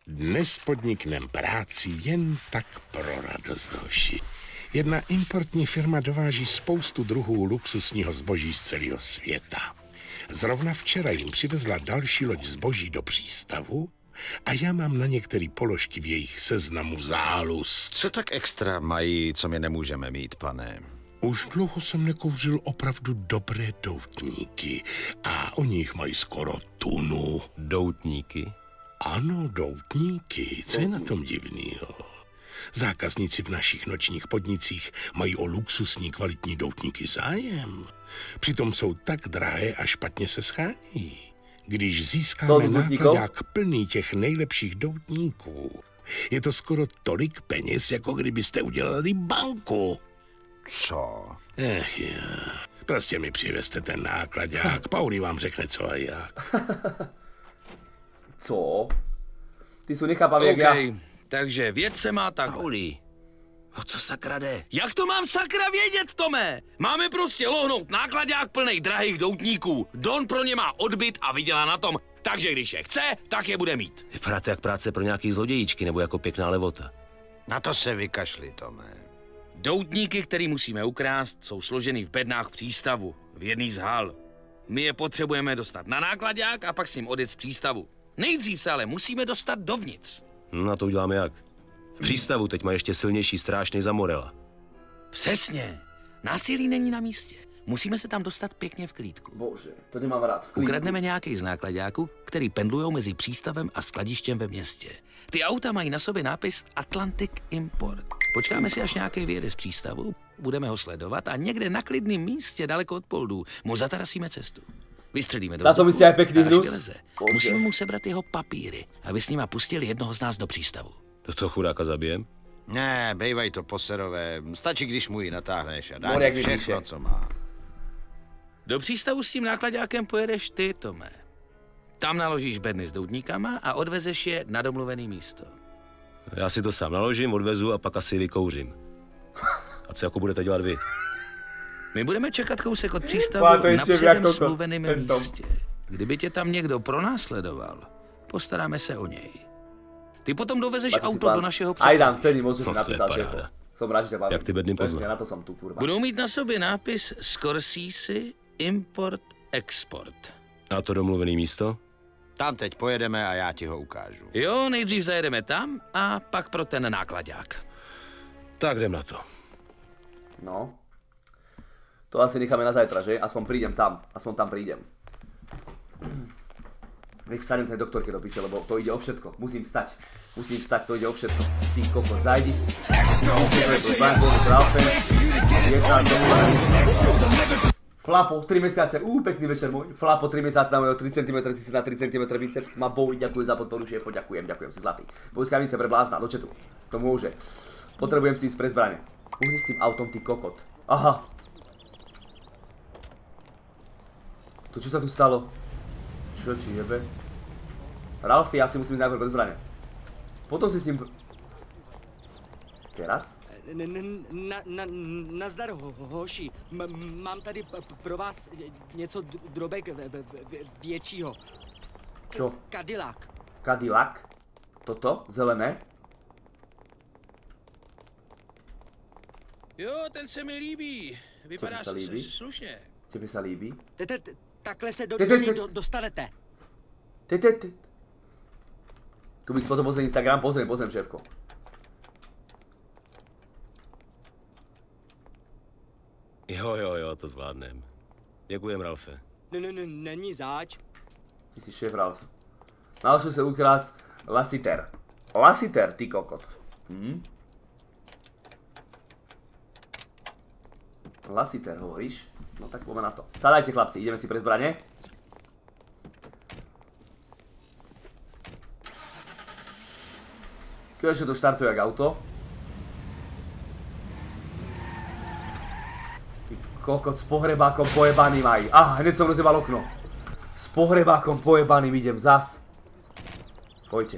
Dnes podniknem práci jen tak pro radost hoši. Jedna importní firma dováží spoustu druhů luxusního zboží z celého světa. Zrovna včera jim přivezla další loď zboží do přístavu a já mám na některé položky v jejich seznamu záluz. Co tak extra mají, co my nemůžeme mít, pane? Už dlouho jsem nekouřil opravdu dobré doutníky a oni jich mají skoro tunu. Doutníky? Ano, doutníky. Co je na tom divnýho? Zákazníci v našich nočních podnicích mají o luxusní kvalitní doutníky zájem. Přitom jsou tak drahé a špatně se schání. Když získáme nákladák plný těch nejlepších doutníků, je to skoro tolik peněz, jako kdybyste udělali banku. Co? Jo. Prostě mi přivezte ten nákladák. Pauli vám řekne co a jak. Co? Ty jsou nechápavý, jak já. Takže věc se má tak. Pauli, o co sakra jde? Jak to mám sakra vědět, Tome? Máme prostě lohnout nákladák plnej drahých doutníků. Don pro ně má odbyt a vydělá na tom. Takže když je chce, tak je bude mít. Vypadá to jak práce pro nějaký zlodějíčky nebo jako pěkná levota. Na to se vykašli, Tome. Doutníky, který musíme ukrást, jsou složeny v bednách v přístavu, v jedný z hal. My je potřebujeme dostat na nákladák a pak s ním odjet z přístavu. Nejdřív se ale musíme dostat dovnitř. A to uděláme jak? V přístavu teď má ještě silnější stráž než za Morela. Přesně. Násilí není na místě. Musíme se tam dostat pěkně v klídku. Bože, to nemám rád. V klídku. Ukradneme nějaký z nákladáků, který pendlujou mezi přístavem a skladištěm ve městě. Ty auta mají na sobě nápis Atlantic Import. Počkáme si, až nějaký vyjede z přístavu, budeme ho sledovat a někde na klidném místě, daleko od Poldů, mu zatarasíme cestu. Vystřelíme do vzduchu, myslí aj pekný hnus. Musíme mu sebrat jeho papíry, aby s nima pustili jednoho z nás do přístavu. To toho chudáka zabijem? Ne, bejvaj to poserové. Stačí, když mu ji natáhneš a dá ti všechno, co má. Do přístavu s tím nákladákem pojedeš ty, Tome. Tam naložíš bedny s doutníkama a odvezeš je na domluvený místo. Já si to sám naložím, odvezu a pak asi vykouřím. A co jako budete dělat vy? My budeme čekat kousek od přístavu na předem smluveném místě. Kdyby tě tam někdo pronásledoval, postaráme se o něj. Ty potom dovezeš auto do našeho přístavu. Aj dám ceny, moc si napísal šéfo. Som rád, že ťa bavím. Jak ty bedny poznám. Na to som tu, kurva. Budou mít na sobě nápis Scorsese Import Export. A to domluvený místo? Tam teď pojedeme a já ti ho ukážu. Jo, nejdřív zajedeme tam a pak pro ten nákladák. Tak jdem na to. No. To asi necháme na zajtra, že? Aspoň prídem tam. Aspoň tam prídem. Nech vstanem tej doktorke do piče, lebo to ide o všetko. Musím vstať. Musím vstať, to ide o všetko. Ty kokot, zajdi. Flapo, 3 mesiace. Pekný večer môj. Flapo, 3 mesiace na mojho 3 cm, si na 3 cm biceps. Ma boli, ďakujem za podporu, šéfo, ďakujem si zlatý. Bojskavnice pre blázna, do četu. To môže. Potrebujem si ísť pre zbrane. Uhni s tým autom, ty kokot. Aha. To čo sa tu stalo? Čo ti jebe? Ralfi, ja si musím ísť najprv bez zbrane. Potom si s ním... Teraz? Nazdar, hoši. Mám tady pro vás něco drobek většího. Čo? Cadillac. Cadillac? Toto? Zelené? Jo, ten se mi líbí. Vypadá slušně. Tebe sa líbí? Takhle se do něj dostanete. Kubík, potom pozriem Instagram, pozriem, šéfko. Jo, to zvládnem. Děkujem, Ralfe. Není zač. Ty si šéf, Ralf. Naložil se ukrást Lassiter. Lassiter, ty kokot. Lassiter, hovoríš? No tak poďme na to. Sadajte, chlapci, ideme si pre zbrane. Keďže to štartuje jak auto. Ty kokot, s pohrebákom pojebaným aj. Hneď som rozjebal okno. S pohrebákom pojebaným idem zas. Pojďte.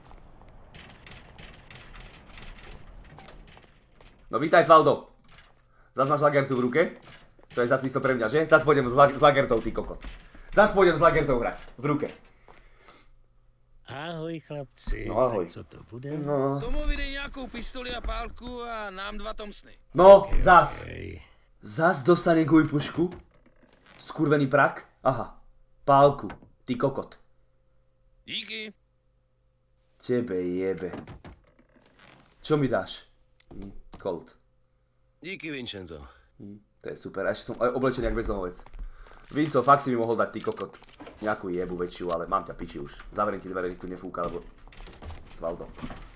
No vítaj, Cvaldo. Zas máš lagertu v ruke? To je zas isto pre mňa, že? Zas pôjdem s lagertou, ty kokot. Zas pôjdem s lagertou hrať. V ruke. Ahoj, chlapci. No ahoj. Tak co to bude? No. Tomu vydej nějakou pistoli a pálku a nám 2 Thompsony. No, zas. Hej. Zas dostane guj pušku? Skurvený prak? Aha. Pálku. Ty kokot. Díky. Tebe jebe. Čo mi dáš? Colt. Díky, Vincenzo. To je super, až som oblečený jak bezdomovec. Vinco, fakt si mi mohol dať, ty kokot. Nejakú jebu väčšiu, ale mám ťa piči už. Zavriem ti dvere, nech tu nefúka, lebo... Svaldo.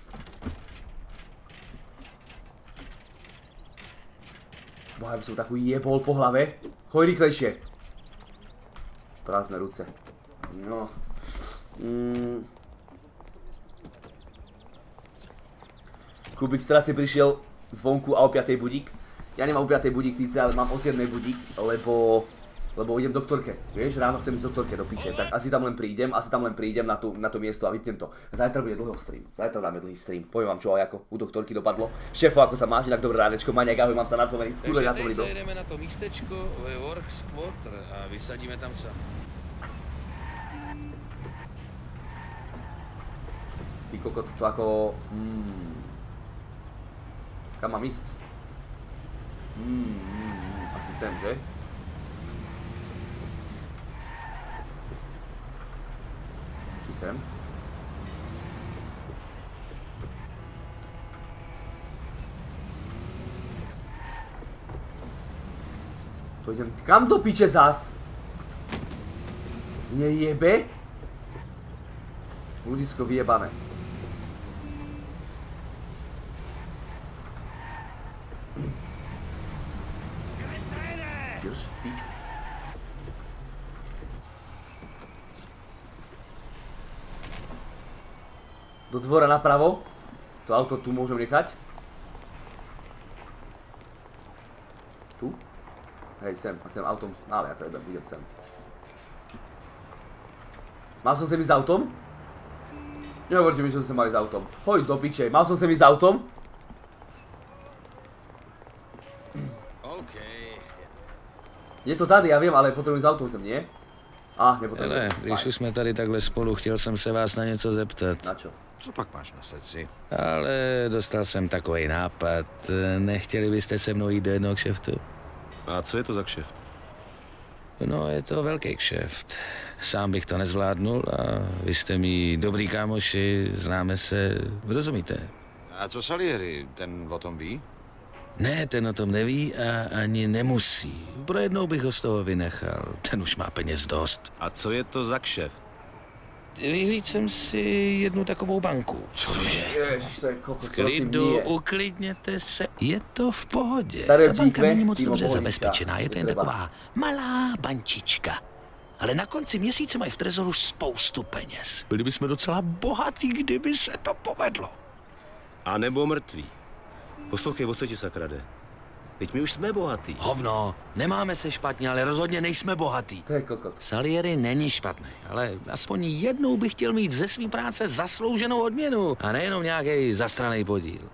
Boha, by som takú jebol po hlave. Choj rýchlejšie. Prázdne ruce. No. Kubik strašne prišiel zvonku a o 5. budík. Ja nemám o 5. budík síce, ale mám o 7. budík, lebo idem doktorke. Vieš, ráno chcem ísť doktorke do piče, tak asi tam len prídem na to miesto a vypnem to. Zajtra bude dlhý stream, zajtra dáme dlhý stream. Poviem vám čo, ako u doktorky dopadlo. Šéfo, ako sa máš, inak dobré ránečko, Maňak, ahoj, mám sa napomeniť. Takže teď zajedeme na to místečko ve Works Quarter a vysadíme tam sam. Ty kokot, to ako... Kam mám ísť? Asi sem, že? Či sem? To idem... Kam do piče zas? Nejebe? Ľudisko vyjebané. Drž piču. Do dvora napravo. To auto tu môžem nechať. Tu? Hej, sem. A sem autom... Ale ja to idem sem. Mal som sem ísť s autom? Nehovorte mi, že som sem mal ísť s autom. Choď do piče. Mal som sem ísť s autom? Je to tady, já vím, ale potřebuji s autem sem, nie? Nepotřebuji. Hele, když už jsme tady takhle spolu, chtěl jsem se vás na něco zeptat. Na čo? Co pak máš na srdci? Ale dostal jsem takový nápad. Nechtěli byste se mnou jít do jednoho kšeftu? A co je to za kšeft? No, je to velký kšeft. Sám bych to nezvládnul a vy jste mý dobrý kámoši, známe se, rozumíte? A co Salieri, ten o tom ví? Ne, ten o tom neví a ani nemusí. Pro jednou bych ho z toho vynechal. Ten už má peněz dost. A co je to za kšeft? Vyhlíd jsem si jednu takovou banku. Cože? Ježiš, to je kokot, Klidu, uklidněte se, je to v pohodě. Tady Ta banka není moc dobře Boholička. zabezpečená, je to jen taková malá bančička. Ale na konci měsíce mají v trezoru spoustu peněz. Byli bychom docela bohatí, kdyby se to povedlo. A nebo mrtví. Poslouchej, o co ti sakra jde? Teď my už jsme bohatý. Hovno, nemáme se špatně, ale rozhodně nejsme bohatí. To je kokot. Salieri není špatný, ale aspoň jednou bych chtěl mít ze své práce zaslouženou odměnu a nejenom nějaký zastraný podíl.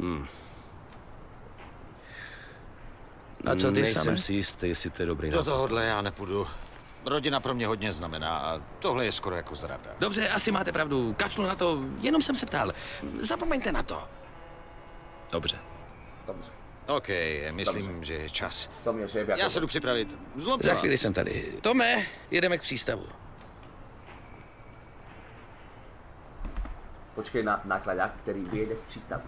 A co ty Nejsem same? si jistý, jestli to je dobrý Do nápad. tohohle já nepůjdu. Rodina pro mě hodně znamená a tohle je skoro jako zrada. Dobře, asi máte pravdu, kašlu na to, jenom jsem se ptal. Zapomeňte na to. Dobře. Dobře. OK, myslím, že je čas. To mě šéf jako... Já se jdu připravit. Zlobte Za vás. chvíli jsem tady. Tome, jedeme k přístavu. Počkej na nákladák, který vyjede z přístavu.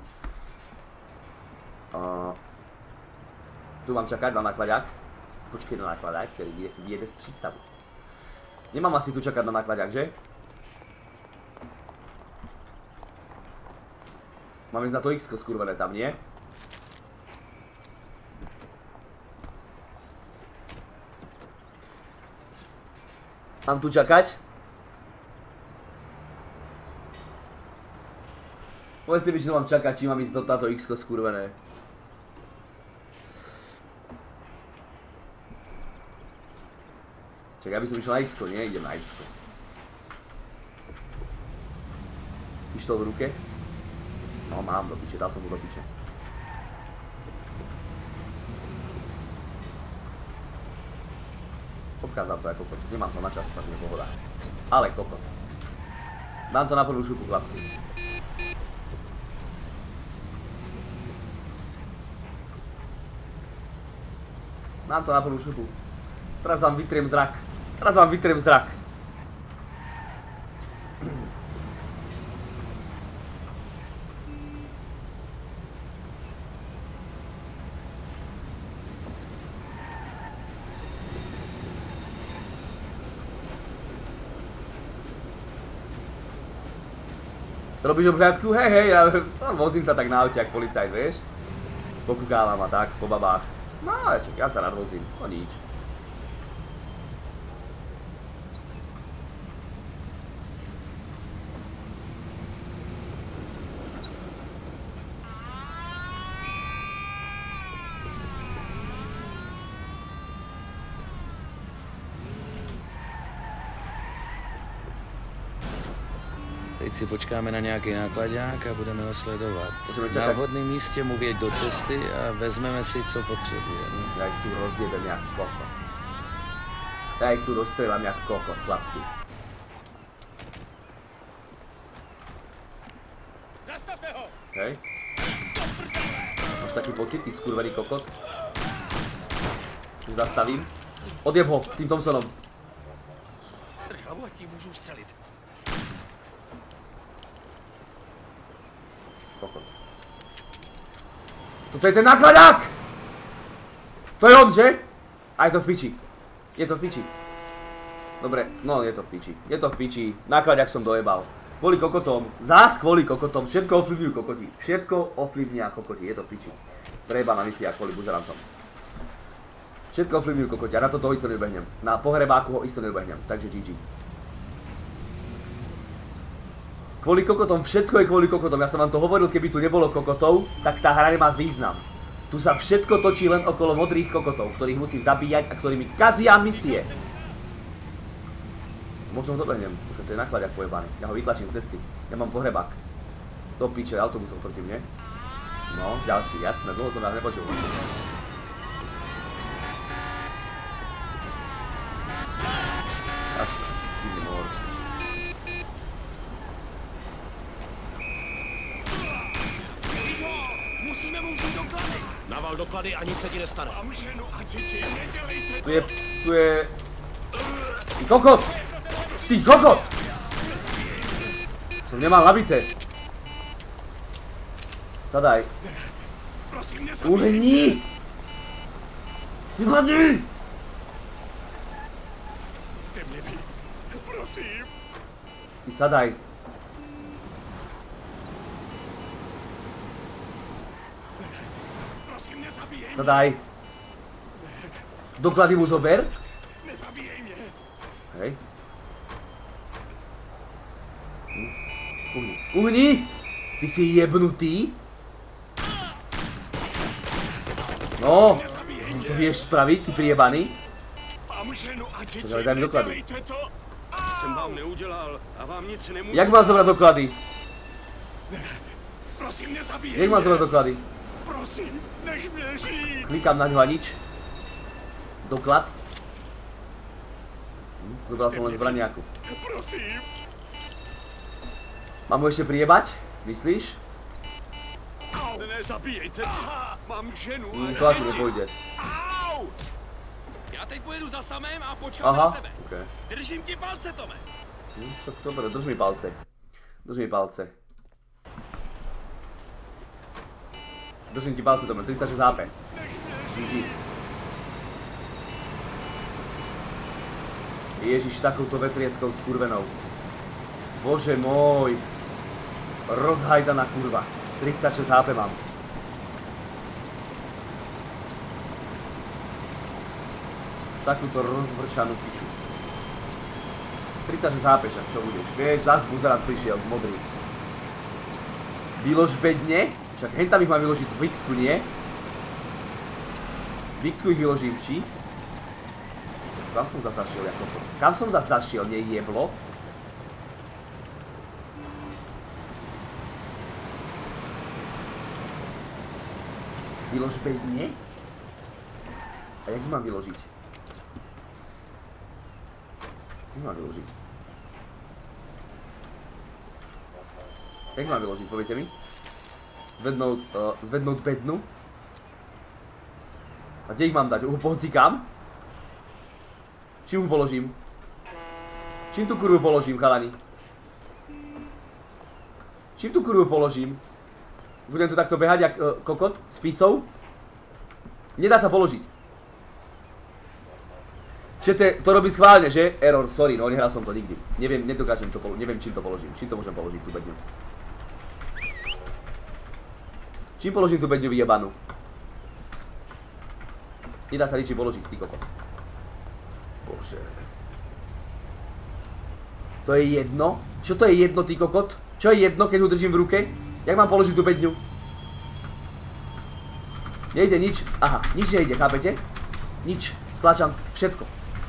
Tu mám čekat na nákladák. Počkej na nákladák, který vyjede z přístavu. Nemám asi tu čekat na nákladák, že? Mám jít na to X-ko skurvené tam, nie? Mám tu čakať? Povedzte mi, že mám čakať, či mám ísť do táto X-ko skurvené. Čakaj, aby som išiel na X-ko, nie? Idem na X-ko. Pištol v ruke? No mám do piče, dal som mu do piče. Obchádzam to ako kokot, nemám to na čas, tak mi pohoda. Ale kokot. Dám to na prvú šupu, chlapci. Dám to na prvú šupu. Teraz vám vytriem zrak. Teraz vám vytriem zrak. Robíš obhľadku? Hej, ja vozím sa tak na aute, jak policajt, vieš? Pokúkávam a tak, po babách. No, ja sa rád vozím, to nič. Teď si počkáme na nějaký nákladák a budeme ho sledovat. Na vhodném místě mu vjeď do cesty a vezmeme si, co potřebujeme. Ja ich tu rozjebem jak kokot. Ja ich tu rozstrelám jak kokot, chlapci. Zastavte ho! Hej. Máš taký pocit, ty skurvený kokot? Tu zastavím. Odjeb ho s tým Thompsonom. Drž hlavu, ať ti můžu střelit. Kokot. Toto je ten nákladák! To je on, že? A je to v piči. Je to v piči. Dobre, no je to v piči. Je to v piči. Nákladák som dojebal. Kvôli kokotom. Zás kvôli kokotom. Všetko ovplyvňujú kokoti. Všetko ovplyvňujú kokoti. Je to v piči. Treba na misiách kvôli buzerantom. Všetko ovplyvňujú kokoti. A na toto isto nedobehnem. Na pohrebáku ho isto nedobehnem. Takže GG. Kvôli kokotom, všetko je kvôli kokotom. Ja som vám to hovoril, keby tu nebolo kokotov, tak tá hra nemá význam. Tu sa všetko točí len okolo modrých kokotov, ktorých musím zabíjať a ktorí mi kazia misie. Možno ho dobehnem, už to je nákladiak pojebaný. Ja ho vytlačím z cesty. Ja mám pohrebák. Do piče, autobusom proti mne. No, ďalší, jasné, dlho som vás nepočul. Jasné, idem hor. Musíme mu vzít doklady! Naval doklady a nic se ti nestane. Mám ženu a děti, nedělejte to! Tu je... Ty kokot! Ty kokot! Som nemal nabité. Sadaj. Prosím, nezabijte! Ulehni! Vyhladni! Nechte mě být, prosím! Ty sadaj. Prosím, nezabíjej mě! Sadaj. Doklady mu zober. Nezabíjej mě! Hej. Uhni. Uhni! Ty si jebnutý? No, to vieš spraviť, ty priebaný? Mám ženu a děti, Daj mi doklady. nedělejte to! Nic jsem vám neudělal a vám nic nemůžu. Jak mám zobrať doklady? Prosím, nezabíjej Jak mám mě! zobrať doklady? Prosím, nech mě žít! Klikám na ňu a nič. Doklad. Zobral som len zbraniaku. Prosím! Mám ho ešte priebať? Myslíš? Nezabíjejte! Mám ženu a To asi nepôjde. Au! Já teď pojedu za samém a počkám Aha, na tebe. okej. Držím ti palce, Tome. Tak dobre, drž mi palce. Drž mi palce. Držím ti palce, Tome, 36 HP. GG. Ježiš, takouto vetrieskou skurvenou. Bože môj. Rozhajdaná kurva. 36 HP mám. Takúto rozvrčanú piču. 36 HP však, čo budeš? Vieš, zás buzerant prišiel, modrý. Vylož bedne? Však hentam ich mám vyložiť v X-ku, nie? V X-ku ich vyložím, či? Kam som zas zašiel, ako to? Kam som zas zašiel, nie jeblo? Vylož bedne? A jak ich mám vyložiť? Jak mám vyložiť? Jak mám vyložiť, poviete mi? Zvednúť bednu. A kde ich mám dať? Pohocikám? Čím ho položím? Čím tú kurvu položím, chalani? Čím tú kurvu položím? Budem tu takto behať jak kokot s pizzou? Nedá sa položiť. Čiže to robí schválne, že? Error, sorry, no nehral som to nikdy. Neviem, nedokážem to položiť, neviem čím to položím. Čím to môžem položiť, tú bedňu? Čím položím tú bedňu vyjebanú? Nedá sa ničím položiť, ty kokot. Bože. To je jedno? Čo to je jedno, ty kokot? Čo je jedno, keď ho držím v ruke? Jak mám položiť tú bedňu? Nejde nič. Aha, nič nejde, chápete? Nič. Stlačam všetko.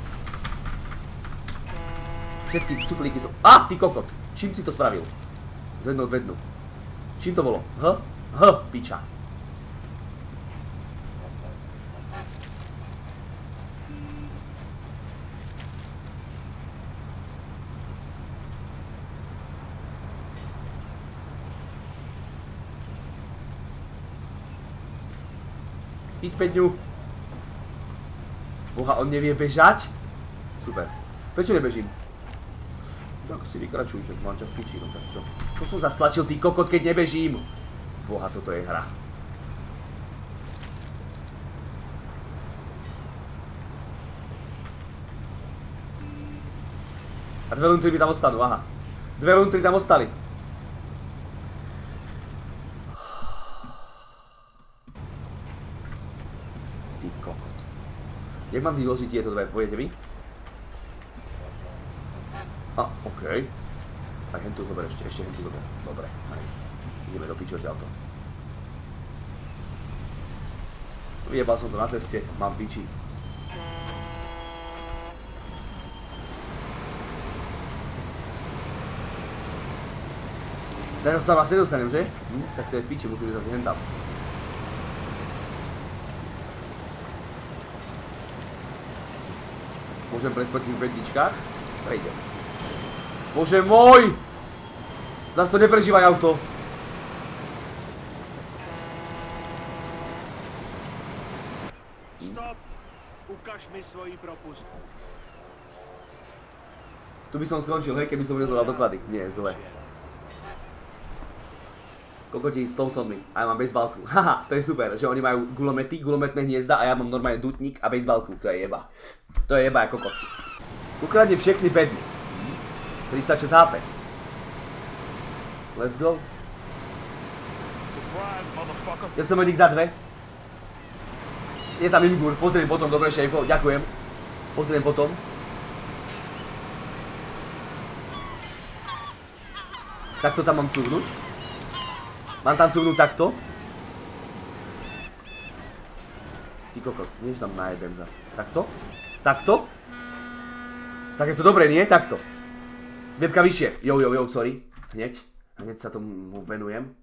Všetky cuplíky sú... Á, ty kokot! Čím si to spravil? Zvednúť bednu. Čím to bolo? Piča. Chyť bedňu. Boha, on nevie bežať? Super. Prečo nebežím? Tak si vykračuj, že mám ťa v piči, no tak čo? Čo som zastlačil, ty kokot, keď nebežím? Boha, toto je hra. A 2 luntry mi tam ostanú, aha. 2 luntry tam ostali. Ty kokot. Jak mám vyložiť tieto dve, poviete mi? A, okej. Aj hentu zober ešte hentu zober. Dobre, nice. Ideme do piči odtiaľto. Vyjebal som to na ceste, mám piči. Teraz sa vás nedostanem, že? Tak to je v piči, musím ísť zase hentam. Môžem prespať v bedničkách? Prejdem. Bože môj! Zas to neprežívaj auto. Stop! Ukaž mi svoji propustku. Tu by som skončil, hej, keby som nezvedal doklady. Nie, zle. Kokoti s Thompsonmi. A ja mám bejsbalku. Haha, to je super, že oni majú gulomety, gulometné hniezda a ja mám normálne dutník a bejsbalku. To je jeba. To je jeba ako kokot. Ukradne všechny bedny. 36 HP. Let's go. Ja som hodík za 2. Je tam Imgur, pozriem potom, dobre šéfo, ďakujem. Pozriem potom. Takto tam mám cúvnuť. Mám tam cúvnuť takto. Ty kokot, niečo tam najebem zase. Takto? Takto? Tak je to dobré, nie? Takto. Webka vyššie. Jo, sorry. Hneď sa tomu venujem.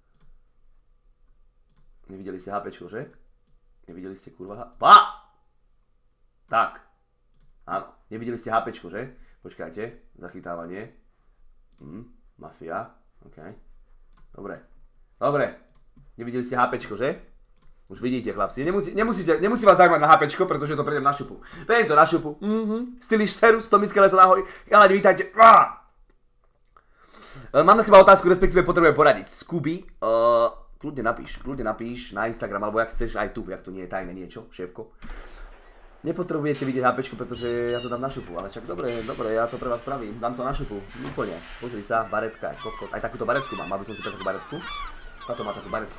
Nevideli ste HPčko, že? Nevideli ste kurva Tak. Áno, nevideli ste HPčko, že? Počkajte, zachytávanie. Mafia, okej. Dobre. Nevideli ste HPčko, že? Už vidíte, chlapci. Nemusí vás zaujímať na HPčko, pretože to prejdem na šupu. Prejdem to na šupu. Styliš Serus, Tommy Skeleton, ahoj. Jalani, vítajte. Mám na teba otázku, respektíve potrebujem poradiť. Scooby, kľudne napíš na Instagram, alebo jak chceš aj tu, jak to nie je tajné niečo, šéfko. Nepotrebujete vidieť HPčko, pretože ja to dám na šupu, ale čak dobre, ja to pre vás spravím. Dám to na šupu, úplne. Pozri sa, baretka, kokot. Aj takúto baretku mám, aby som si takú baretku. Táto má takú baretku.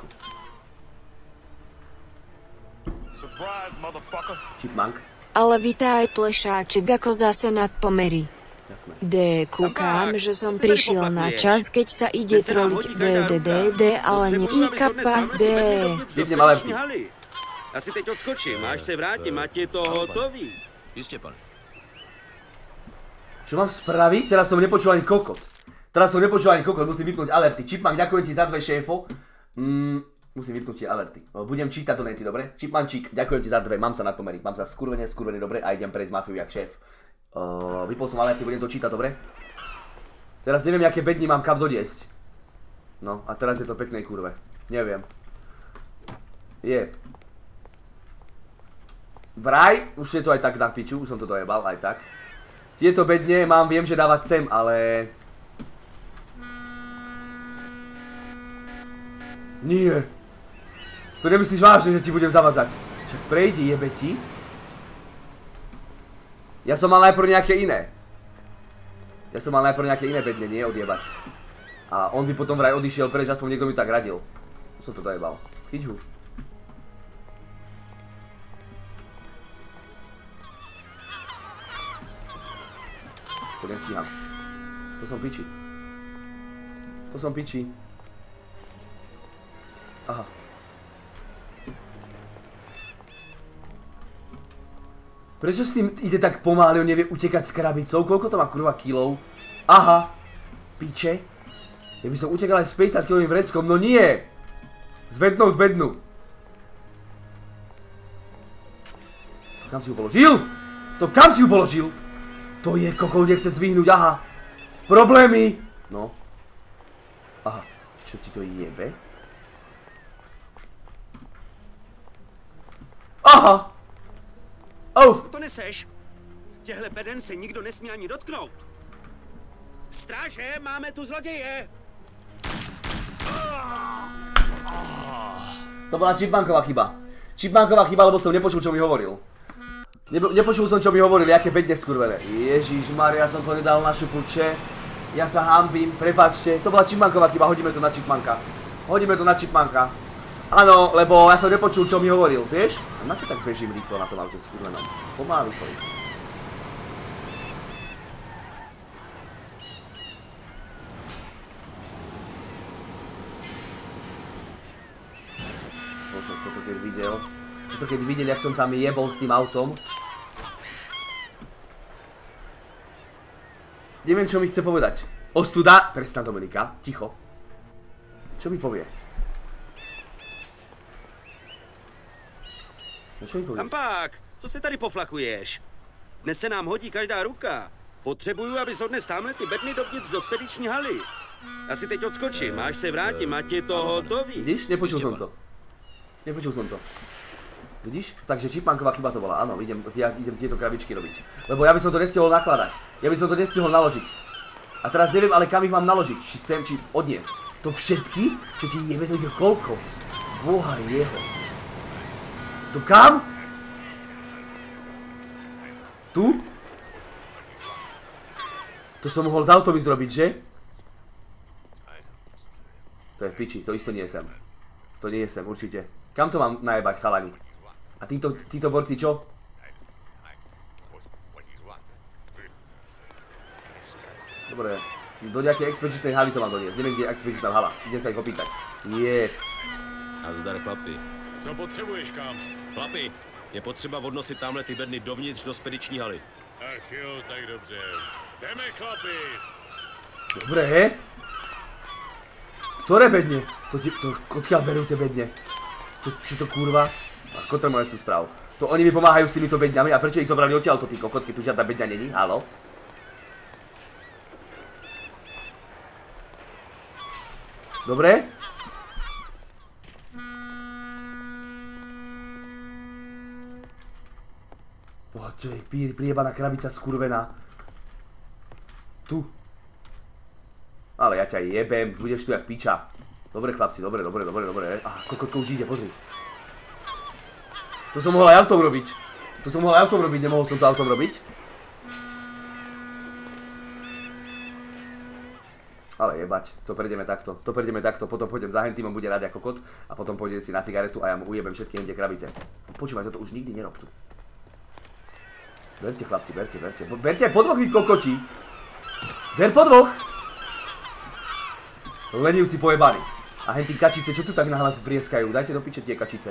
Chipmunk. Ale vitaj plešáček ako zase nad pomery. Jasné. Kúkam, že som prišiel na čas, keď sa ide troliť DDD, ale nie IKPD. Vypnem alerty. Já si teď odskočím, až se vrátím, ať je to hotový. Jistě, pane. Čo mám spraviť? Teraz som nepočul ani kokot. Musím vypnúť alerty. Chipmunk, ďakujem ti za 2 šéfo. Musím vypnúť tie alerty. Budem čítať donaty, dobre? Chipmančík, ďakujem ti za 2, mám sa na pomery. Mám sa skurvený, dobre? A idem prejsť mafiu jak šéf. Vypol som alerty, budem to čítať, dobre? Teraz neviem, aké bedni mám kam doniesť. No, a teraz je to peknej kurve. Neviem. Jeb. Vraj, už je to aj tak na piču, už som to dojebal, aj tak. Tieto bedne viem, že dávať sem, ale... Nie. To nemyslíš vážne, že ti budem zavadzať. Však prejdi, jebe ti. Ja som mal najprv nejaké iné. Bedne, nie odjebať. A on by potom vraj odišiel preč, aspoň niekto mi tak radil. Som to dojebal. Chyť ho. To nestíham. To som piči. Aha. Prečo s tým ide tak pomáli, on nevie utekať s krabicou? Koľko to má kurva kilov? Aha. Piče. Ja by som utekal aj s 50 kilovým vreckom, no nie! Zvednúť bednu. To kam si ju položil? To je kokol, kde chce zvihnúť, aha. Problémy. No. Aha. Čo ti to jebe? Aha. Auf. To neseš. Těhle beden se nikdo nesmí ani dotknout. Stráže, máme tu zloděje. To bola Chipmunková chyba. Lebo som nepočul, čo mi hovoril. Nepočul som, čo mi hovorili, aké bedne skurvené. Ježišmaria, som to nedal na šupuče. Ja sa hambím, prepáčte. To bola Chipmunková chyba, hodíme to na Chipmunka. Áno, lebo ja som nepočul, čo mi hovoril, vieš? A na čo tak bežím rýchlo na tom aute skurvenom? Pomáli chodí. Bože, toto keď videl, jak som tam jebol s tým autom. Neviem, čo mi chce povedať. Ostuda, prestan Dominika, ticho. Čo mi povie? No čo mi povieš? Kampák, co se tady poflakuješ? Dnes se nám hodí každá ruka. Potřebuju, abys odnes tamhle ty bedny dovnitř do spediční haly. Já si teď odskočím, až se vrátím, ať je to hotový. Vidíš? Nepočul som to. Vidíš? Takže Chipmunková chyba to bola, áno, idem tieto krabičky robiť. Lebo ja by som to nestihol nakladať. Ja by som to nestihol naložiť. A teraz neviem, ale kam ich mám naložiť. Či sem, či odniesť. To všetky? Čo ti jebe, to ich koľko? Boha jeho. Tu kam? Tu? To som mohol z autom ísť robiť, že? To je v piči, to isto nie sem. To nie sem, určite. Kam to mám najebať, chalani? A títo borci čo? Dobre, do nejakej expedičnej haly to mám doniesť. Neviem, kde je expedičná hala. Idem sa ich opýtať. Nie. Nazdar, chlapi. Co potřebuješ, kam? Chlapi, je potřeba odnosit tamhle ty bedny dovnitř do spediční haly. Ach jo, tak dobře. Jdeme, chlapi! Dobre. Ktoré bedne? Odkiaľ berú tie bedne? Či to kurva? A kotr moje sú správ. To oni mi pomáhajú s týmito bedňami a prečo ich zobrali odtiaľto, ty kokot, keď tu žiadna bedňa není? Haló? Dobre? Boha, čo je priebaná krabica skurvená. Tu. Ale ja ťa jebem, budeš tu jak piča. Dobre chlapci, dobre. Aha, kokotko už ide, pozri. To som mohol aj autom robiť. Nemohol som to autom robiť. Ale jebať, to prejdeme takto, potom pôjdem za hentým, on bude rád ako kokot a potom pôjde si na cigaretu a ja mu ujebem všetky hentie krabice. Počúvaj, toto už nikdy nerob tu. Berte chlapci, berte. Berte aj po dvoch, vy kokoti. Ber po dvoch. Lenivci pojebaní. A hentí kačice, čo tu tak nahlas vrieskajú? Dajte do piče tie kačice.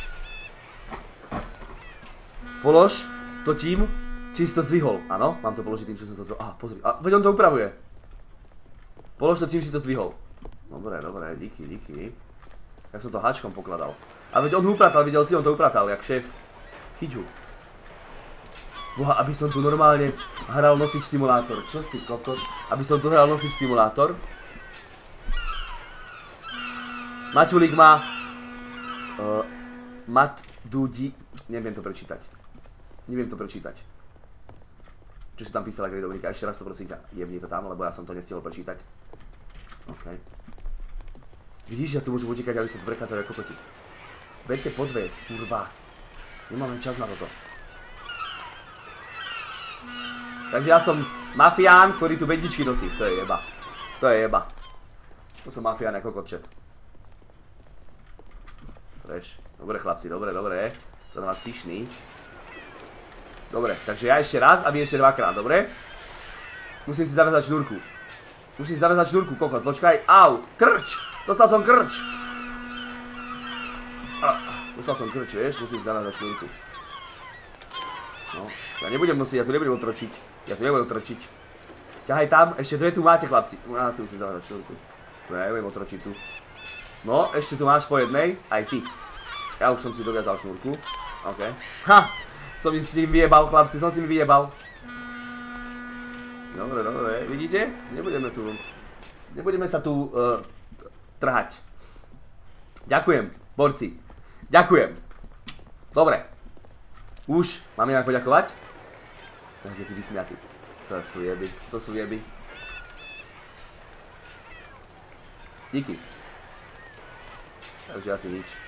Polož to tím, čím si to zdvihol. Áno, mám to položiť tým, čo som to zdvihol. Aha, pozri, veď on to upravuje. Polož to, čím si to zdvihol. Dobre, díky. Ja som to háčkom pokladal. A veď on ho upratal, videl si, on to upratal, jak šéf. Chyť ho. Boha, aby som tu normálne hral nosič simulátor. Čo si kokot? Aby som tu hral nosič simulátor. Maťulík má... Matdudi... Neviem to prečítať. Čo si tam písala, Grey Dominika? Ešte raz to prosím ťa. Jebni to tam, lebo ja som to nestihol prečítať. OK. Vidíš, ja tu môžem utekať, aby sa tu prechádzali ako kokoti. Berte po dve, kurva. Nemáme čas na toto. Takže ja som mafián, ktorý tu bedničky nosí. To je jeba. To som mafián ako kokotčet. Fresh. Dobre chlapci, dobre. Som na vás pyšný. Dobre, takže ja ešte raz a vy ešte dvakrát, dobre? Musím si zavezať šnúrku. Kokot, počkaj. Au, krč! Dostal som krč, vieš, musím si zavezať šnúrku. No, ja nebudem nosiť, ja tu nebudem otročiť. Ťahaj tam, ešte dve tu máte, chlapci. Ja si musím zavezať šnúrku. To ja nebudem otročiť tu. No, ešte tu máš po jednej, aj ty. Ja už som si doviazal šnúrku. OK. Ha! Som mi s ním vyjebal, chlapci, Dobre, vidíte? Nebudeme sa tu trhať. Ďakujem, borci. Ďakujem. Dobre. Už, mám nejak poďakovať? Tak je tu vysmiatý. To sú jeby. Díky. Takže asi nič.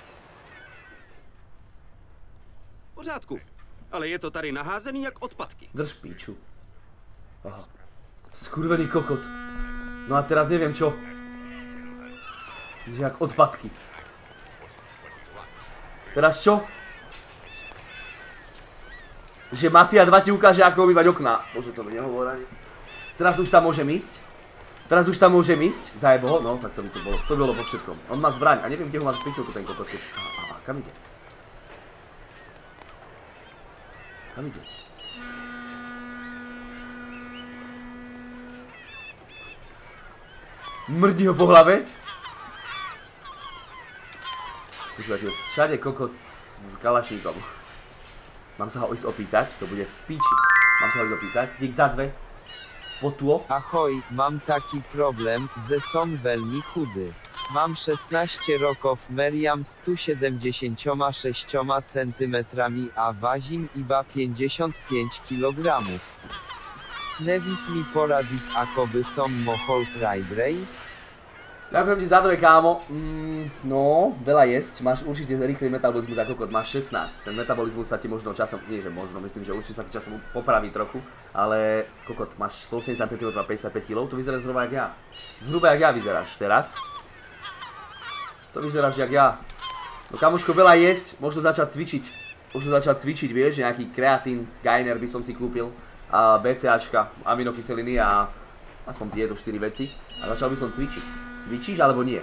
V pořádku. Ale je to tady naházený jak odpadky. Drž píču. Aha. Skurvený kokot. No a teraz neviem čo. Jak odpadky. Teraz čo? Že Mafia 2 ti ukáže ako umývať okná. Bože, to mi nehovor ani. Teraz už tam môžem ísť. Zajebo ho? No, tak to by sa bolo. To by bolo po všetkom. On má zbraň a neviem, kde ho má pičovku ten kokot. Aha, kam ide? Mrdí ho po hlave. Počúvajte, všade kokot s kalašníkom. Mám sa ho ísť opýtať, to bude v piči. Dík za dve. Potło. Ahoj, mam taki problem, że som veľmi chudy. Mam 16 rokov, meriam 176 cm, a ważim iba 55 kg. Nevis mi poradiť, ako by som mohol prajdrej? Ďakujem ti za dve, kámo. No, veľa jesť. Máš určite rýchly metabolizmus ako kokot. Máš 16. Ten metabolizmus sa ti možno časom, nie že možno, myslím, že určite sa ti časom popraví trochu. Ale kokot, máš 180 cm a 55 kg, to vyzeráš zhruba jak ja. Zhruba jak ja vyzeráš teraz. To vyzeráš jak ja. No kamoško, veľa jesť, možno začať cvičiť. Vieš, nejaký kreatín, gainer by som si kúpil. A BCAčka, aminokyseliny a aspoň tieto 4 veci. A začal by som cvičiť. Cvičíš alebo nie?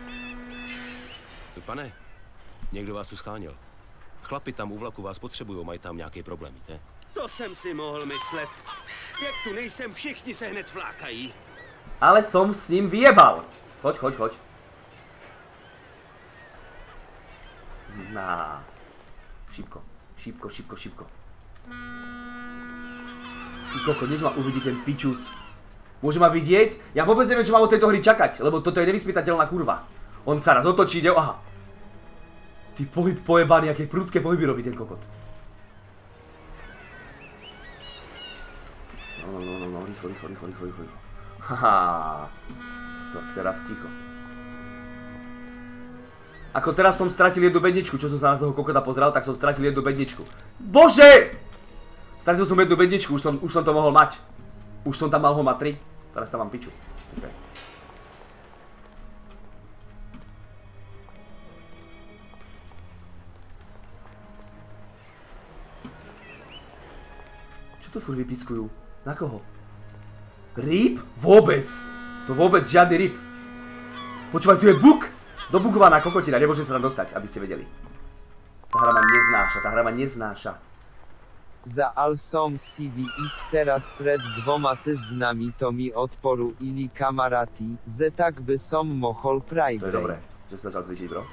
Pane, někdo vás tu scháněl. Chlapi tam u vlaku vás potřebují, mají tam nějaký problém, víte? To jsem si mohl myslet. Jak tu nejsem, všichni se hned flákají. Ale som s ním vyjebal. Choď. Nah. Šípko. Ty koko, než ma uvidí ten pičus. Môže ma vidieť? Ja vôbec neviem, čo mám od tejto hry čakať, lebo toto je nevyspytateľná kurva. On sa raz otočí, ide... Aha. Ty pohyb pojebaný, aké prudké pohyby robí ten kokot. No, rýchlo. Haha. Tak teraz ticho. Ako teraz som stratil jednu bedničku, čo som sa na toho kokota pozeral, tak som stratil jednu bedničku. Bože! Stratil som jednu bedničku, už som to mohol mať. Už som tam mal ho mať 3, teraz tam mám piču. Okay. Čo tu furt vypiskujú? Na koho? Rýb? Vôbec! To vôbec žiadny rýb. Počúvaj, tu je buk! Dobugovaná kokotina, nemôže sa tam dostať, aby ste vedeli. Tá hra ma neznáša. Zaal som si vyjít teraz pred 2 týždňami, to mi odporu ili kamaráti, že tak by som mohol prajdrej. To je dobré, že si začal cvičiť, bro.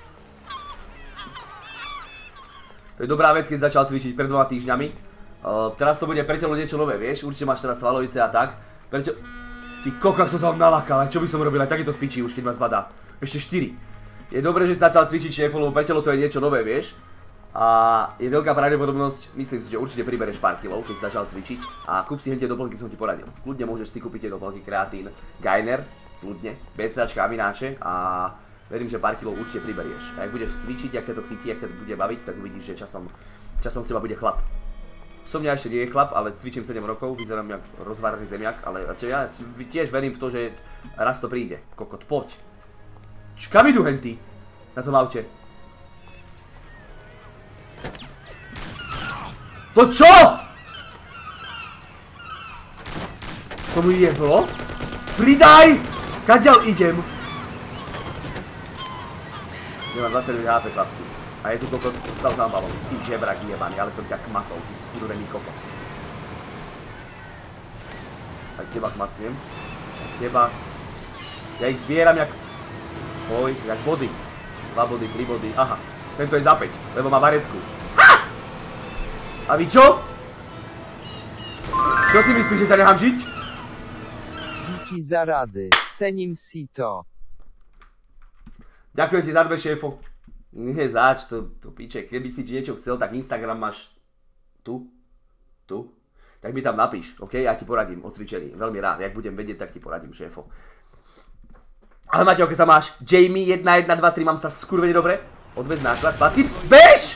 To je dobrá vec, keď začal cvičiť pred 2 týždňami. Teraz to bude pre telo niečo nové, vieš, určite máš teraz svalovice a tak. Ty kokak, som sa vám nalakal, aj čo by som robil, aj tak je to v piči už, keď ma zbadá. Ešte 4. Je dobré, že si začal cvičiť šéfo, lebo pre telo to je niečo nové, vieš. A je veľká pravdepodobnosť, myslím si, že určite pribereš pár kilov, keď si začal cvičiť. A kúp si hneď tie doplnky, som ti poradil. Kľudne môžeš si kúpiť tie doplnky, kreatín, Gainer, kľudne, BCAčka, amináče a verím, že pár kilov určite priberieš. A ak budeš cvičiť, ak ťa to chytí, ak ťa to bude baviť, tak uvidíš, že časom z teba bude chlap. Som mňa ešte nie je chlap, ale cvičím 7 rokov, vyzerám jak rozváraný zemiak, ale ja tiež verím v to, že raz to príde. Kokot, poď. Kam idú henty na tom aute? To čo? To mu jeblo? Pridaj! Kaďal idem? Nemám 29 HP, chlapci. A je tu kokot, stal tam balón. Ty žebrak jebaný, ale som ťa kmasol, ty skurvený kokot. Aj teba kmasnem. Aj teba. Ja ich zbieram jak... Oj, jak body. 2 body, 3 body, aha. Tento je za 5, lebo má varetku. A vy čo? Čo si myslíš, že ťa nechám žiť? Díky za rady, cením si to. Ďakujem ti za 2, šéfo. Nie zač, to piče, keby si niečo chcel, tak Instagram máš tu, tak mi tam napíš, ok? Ja ti poradím o cvičení, veľmi rád, jak budem vedieť, tak ti poradím, šéfo. Ale Mateo, keď sa máš Jamie 1, 1, 2, 3, mám sa skurvene dobre? Odvez náklad, spadky, bež!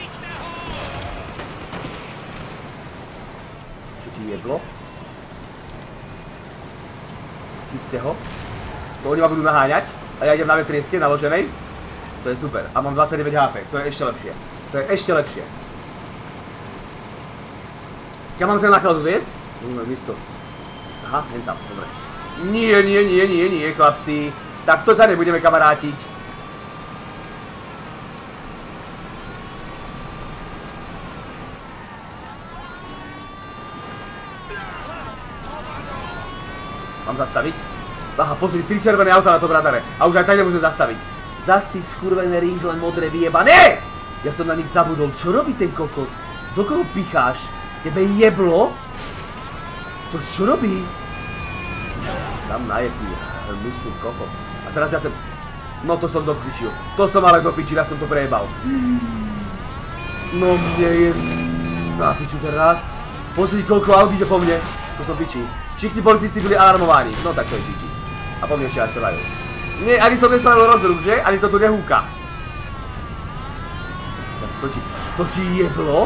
Jedlo. Chyťte ho. To oni ma budú naháňať a ja idem na vetrieske naloženej. To je super. A mám 29 HP. To je ešte lepšie. To je ešte lepšie. Kam mám ten náklad odviesť? Nemám místo. Aha, jen tam. Dobre. Nie, chlapci. Takto sa nebudeme kamarátiť. Mám zastaviť? Aha, pozri, 3 červené auta na tom radare. A už aj tak nemôžem zastaviť. Zas ty skurvené ringle modré vyjebané! Ja som na nich zabudol. Čo robí ten kokot? Do koho picháš? Tebe jeblo? To čo robí? Tam najepí. Ten myslný kokot. A teraz ja sem... No to som dopičil. To som ale dopičil, ja som to prejebal. No mne je... Na piču teraz. Pozri, koľko aut ide po mne. To som pičí. Všichni policisti byli alarmovaní, no tak to je GG. A po mne ešte aj trvajú. Nie, ani som nespravil rozruch, že? Ani to tu nehúka. To ti jeblo?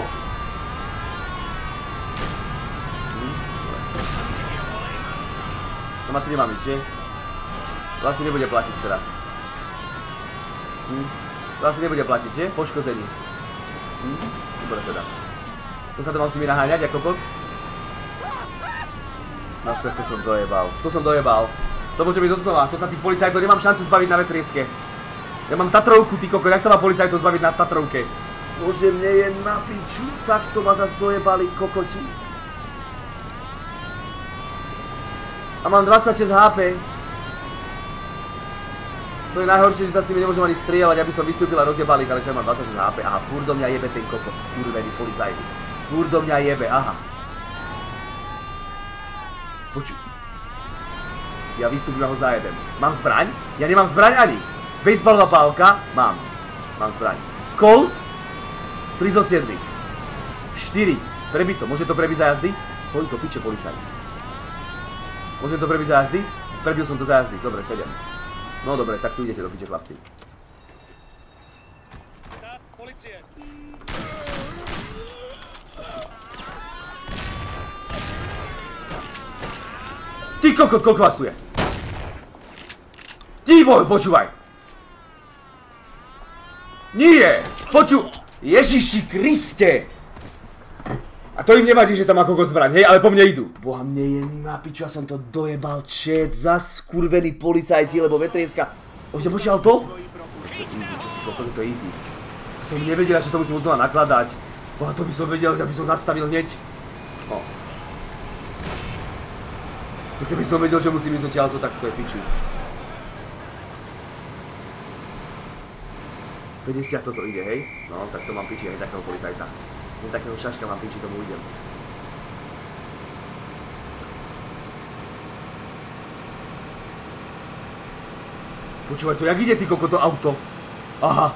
Tam asi nemám nič, že? To asi nebude platiť teraz. To asi nebude platiť, že? Poškození. Dobre teda. To sa to mám si mi naháňať, ako kokot? No to som dojebal. To môže byť odznova, to sa tých policajtov nemám šancu zbaviť na vetrieske. Ja mám Tatrovku, ty kokot, jak sa má policajtov zbaviť na Tatrovke? Bože, mne je na piču, takto ma zas dojebali kokoti. A mám 26 HP. To je najhoršie, že sa si mi nemôžem ani strieľať, aby som vystúpil a rozjebal ich, ale že mám 26 HP. Aha, furt do mňa jebe ten kokot, skurvený policajt. Furt do mňa jebe, aha. Počuj. Ja vystúpim a ho zajedem. Mám zbraň? Ja nemám zbraň ani. Bejsbalová pálka? Mám. Mám zbraň. Colt? 3 zo 7. 4. Prebiť to. Môže to prebiť za jazdy? Poď to piče policajt. Môžem to prebiť za jazdy? Prebil som to za jazdy. Dobre, 7. No dobre, tak tu idete do piče, chlapci. Stát, policie. Ty kokot, koľko vás tu je? Ty boj, počúvaj! Nie! Ježiši Kriste! A to im nevadí, že tam má kokot zbraň, hej? Ale po mne idú. Boha, mne je na piču, ja som to dojebal, čet. Zaskurvení policajti, lebo vetrieska... Ošte počítal to? To je easy, čo si kokot, to je easy. To som nevedel, že to musím znova nakladať. Boha, to by som vedel, aby som zastavil hneď. No. To keby som vedel, že musím ísť odtiaľto, tak to je piči. 50 toto ide, hej? No, tak to mám piči, hej, takého policajta. Len takého šaška mám piči, tomu idem. Počúvaj to, jak ide ty koko to auto? Aha.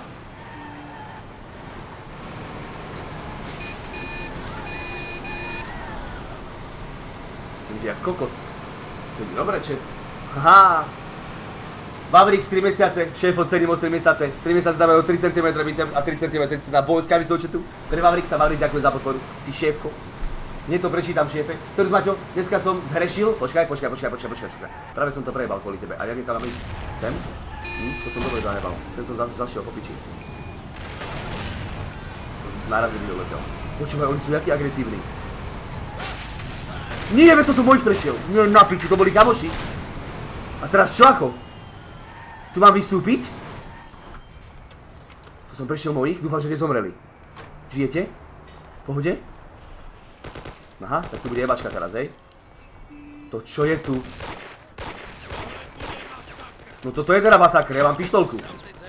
To ide jak kokot. To ide dobre, čet. Haha. Vavrix 3 mesiace, šéfo cením o 3 mesiace. 3 mesiace dávajú 3 cm biceps a 3 cm na bojská vysť do četu. Pre Vavrixa, Vavrix ďakujem za podporu. Si šéfko. Nie to prečítam, šéfe. Serus Maťo, dneska som zhrešil. Počkaj. Práve som to prejebal kvôli tebe. A jak niekam máme ísť? Sem? To som dobre zanebal. Sem som zašiel po piči. Náraz mi doletel. Počúvaj, oni sú jaký agresívni. Nie, to som mojich prešiel. Nie, na piči, to boli kamoši. A teraz čo ako? Tu mám vystúpiť? To som prešiel mojich, dúfam, že nezomreli. Žijete? Pohode? Aha, tak tu bude jebačka teraz, hej? To čo je tu? No toto je teda masakr, ja mám pištolku.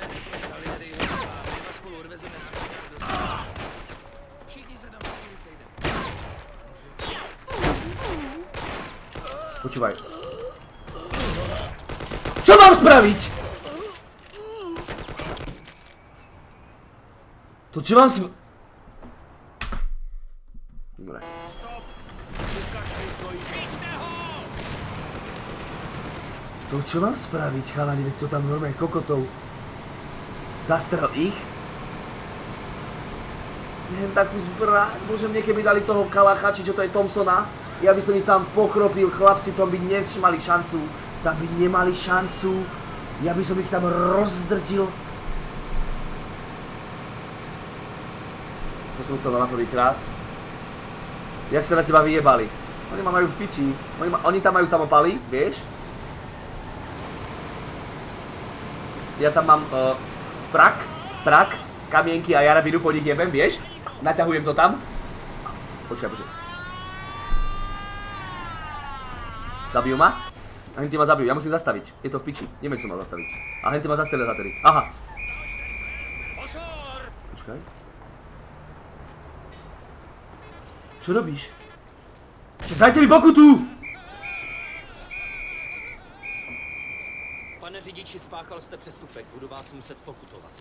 Počúvaj. Čo mám spraviť? To čo mám spraviť? Dobre. To čo mám spraviť, chalani, veď to tam normálne kokotov. Zastrel ich? Neviem takú zbraň, bože mne keby dali toho Kalacha, či čo to je Thompsona, ja by som ich tam pokropil, chlapci, tam by nemali šancu. Tam by nemali šancu, ja by som ich tam rozdrtil. To som chcel na prvýkrát. Jak sa na teba vyjebali? Oni ma majú v piči, oni tam majú samopaly, vieš? Ja tam mám prak, kamienky a jarabinu po nich jebem, vieš? Naťahujem to tam. Počkaj. Zabijú ma? A henty ma zabijú, ja musím zastaviť. Je to v piči, neviem čo ma zastaviť. A henty ma zastrelia za tedy. Aha. Počkaj. Čo robíš? Dajte mi pokutu! Pane řidiči, spáchal jste přestupek, budu vás muset pokutovat.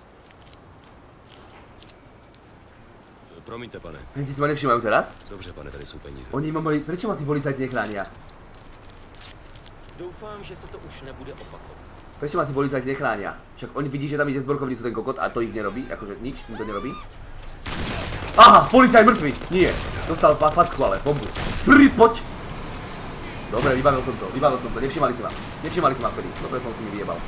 Promiňte, pane. Henty si ma nevšímajú teraz? Dobře, pane, tady sú peníze. Oni ma mali, prečo ma tí policajti nechránia? Doufám, že se to už nebude opakovat. Prečo ma tí policajti nechránia? Však oni vidí, že tam ide zborkovnicu ten kokot a to ich nerobí, akože nič, im to nerobí. Aha, policajt mŕtvy! Nie, dostal facku ale, bombu. Poď! Dobre, vybavil som to, nevšimali si ma vtedy, dobre som s nimi vyjebal.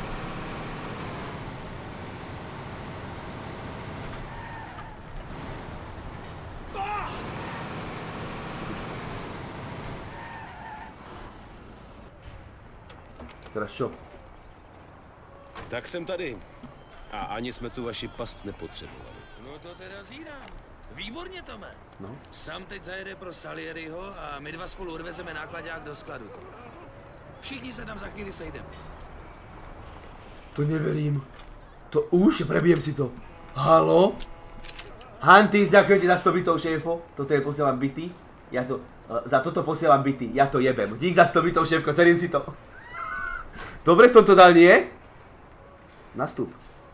Teraz čo? Tak jsem tady. A ani jsme tu vaši past nepotřebovali. No to teda zírám. Výborně, Tome. No. Sam teď zajede pro Salieriho a my dva spolu odvezeme nákladák do skladu. Všichni se tam za chvíli sejdeme. To neverím. To už? Prebijem si to. Haló? Hantis, ďakujem ti za 100 bitov, šéfo. Toto je posielam bity. Za toto posielam bity. Ja to jebem. Dík za 100 bitov, šéfko, cením si to. Dobre som to dal, nie? Nastup.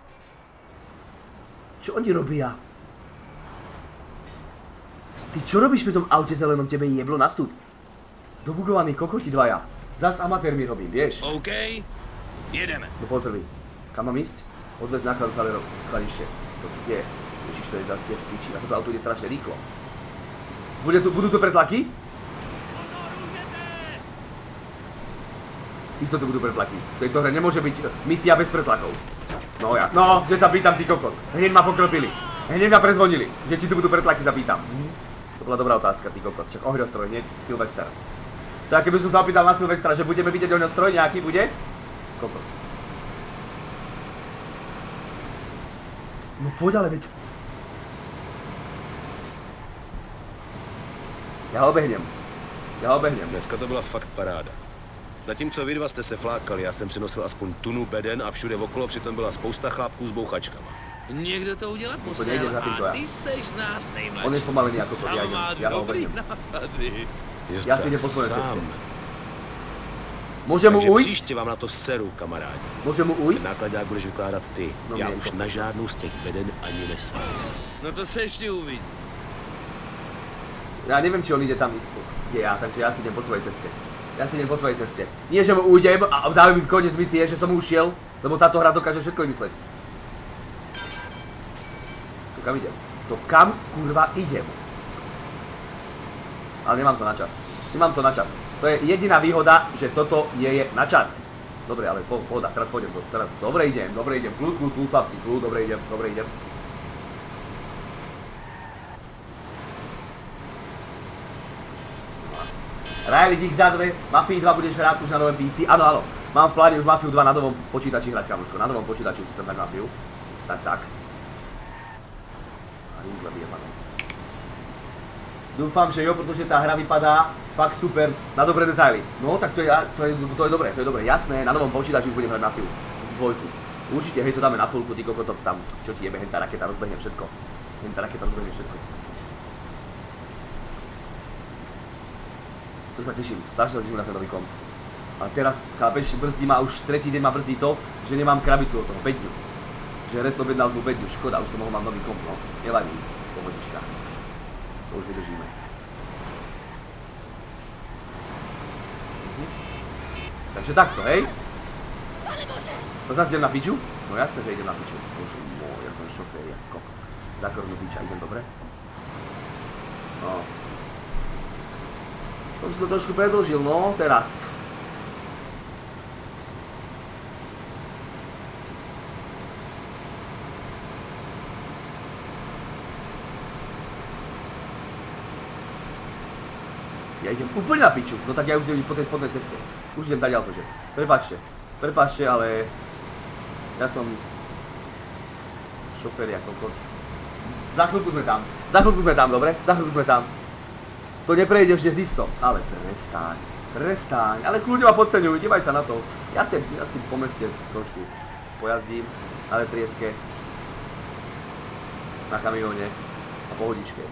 Čo oni robia? Ty čo robíš pri tom aute zelenom? Tebe jeblo, nastup. Dobugovaní kokoti dvaja. Zas amatérmi robím, vieš? OK, jedeme. No poď prvý. Kam mám ísť? Odvez nákladu Salierov, skladište. To kde? Ježiš, to je zase v piči. A toto auto ide strašne rýchlo. Budú tu pretlaky? Istotu budú pretlaky. V tejto hre nemôže byť misia bez pretlakov. No ja. No, že sa pýtam, ty kokot. Hneď ma pokropili. Hneď ma prezvonili. Že či tu budú pretlaky, sa pýtam. To bola dobrá otázka, ty kokot. Však ohňostroj, hneď Silvester. To ja keby som sa opýtal na Silvestra, že budeme vidieť ohňostroj nejaký, bude? Kokot. No poď ale, veď. Ja ho obehnem. Dneska to byla fakt paráda. Zatímco vy dva jste se flákali, já jsem přinosil aspoň tunu beden a všude okolo přitom byla spousta chlápků s bouchačkama. Někdo to udělat musel a ty seš z nás nejmladší. On je zpomalený jako to, já ho obehnem. Já si jdem po svojom ceste. Může mu ujít? Příště vám na to seru, kamarádi. Může mu ujít? Nákladák budeš vykládat ty. No, já už na žádnou z těch beden ani nesáhnu. No to se ještě uvidí. Já nevím, či on jde tam isto. Ja, takže ja si idem po svojej ceste. Nie, že mu ujdem a dávam im koniec misie, že som ušiel, lebo táto hra dokáže všetko vymysleť. To kam idem? To kam kurva idem? Ale nemám to na čas. To je jediná výhoda, že toto nie je na čas. Dobre, ale pohoda, teraz pôjdem. Dobre idem. Kľud, chlapci, dobre idem. Riley Dick za 2, Mafii 2 budeš hrať už na novém PC, áno, mám v pláne už Mafiu 2 na novom počítači hrať, kamoško, na novom počítači chcem hrať Mafiu, tak. A Jungla vyjebané. Dúfam, že jo, protože tá hra vypadá fakt super, na dobré detaily. No, tak to je dobré, jasné, na novom počítači už budem hrať Mafiu 2. Určite, hej, to dáme na fullku, ty koko, to tam, čo ti jebe, hentá raketa rozbehne všetko. To sa teším, strašne sa teším na ten nový komp. A teraz, chápeš, brzdí ma už tretí deň ma brzdí to, že nemám krabicu od toho, 5 dňu. Že Rest objednal zlú 5 dňu, škoda, už som mohol mať nový komp, no. Nevadí, pohodička. To už vydržíme. Takže takto, hej? To zase idem na piču? No jasné, že idem na piču. Bože môj, ja som šofér, jak koko. Za korunu piča, idem dobre? No. Som si to trošku predĺžil, no, teraz. Ja idem úplne na piču, no tak ja už idem po tej spodnej ceste. Už idem dať autožet. Prepáčte, ale ja som šofér ako kot. Za chvíľku sme tam, dobre? Za chvíľku sme tam. To neprejdeš dnes isto. Ale prestaň. Ale kľudne ma podceňuj, dívaj sa na to. Ja si po meste trošku pojazdím, ale trieske. Na kamióne. A pohodičke.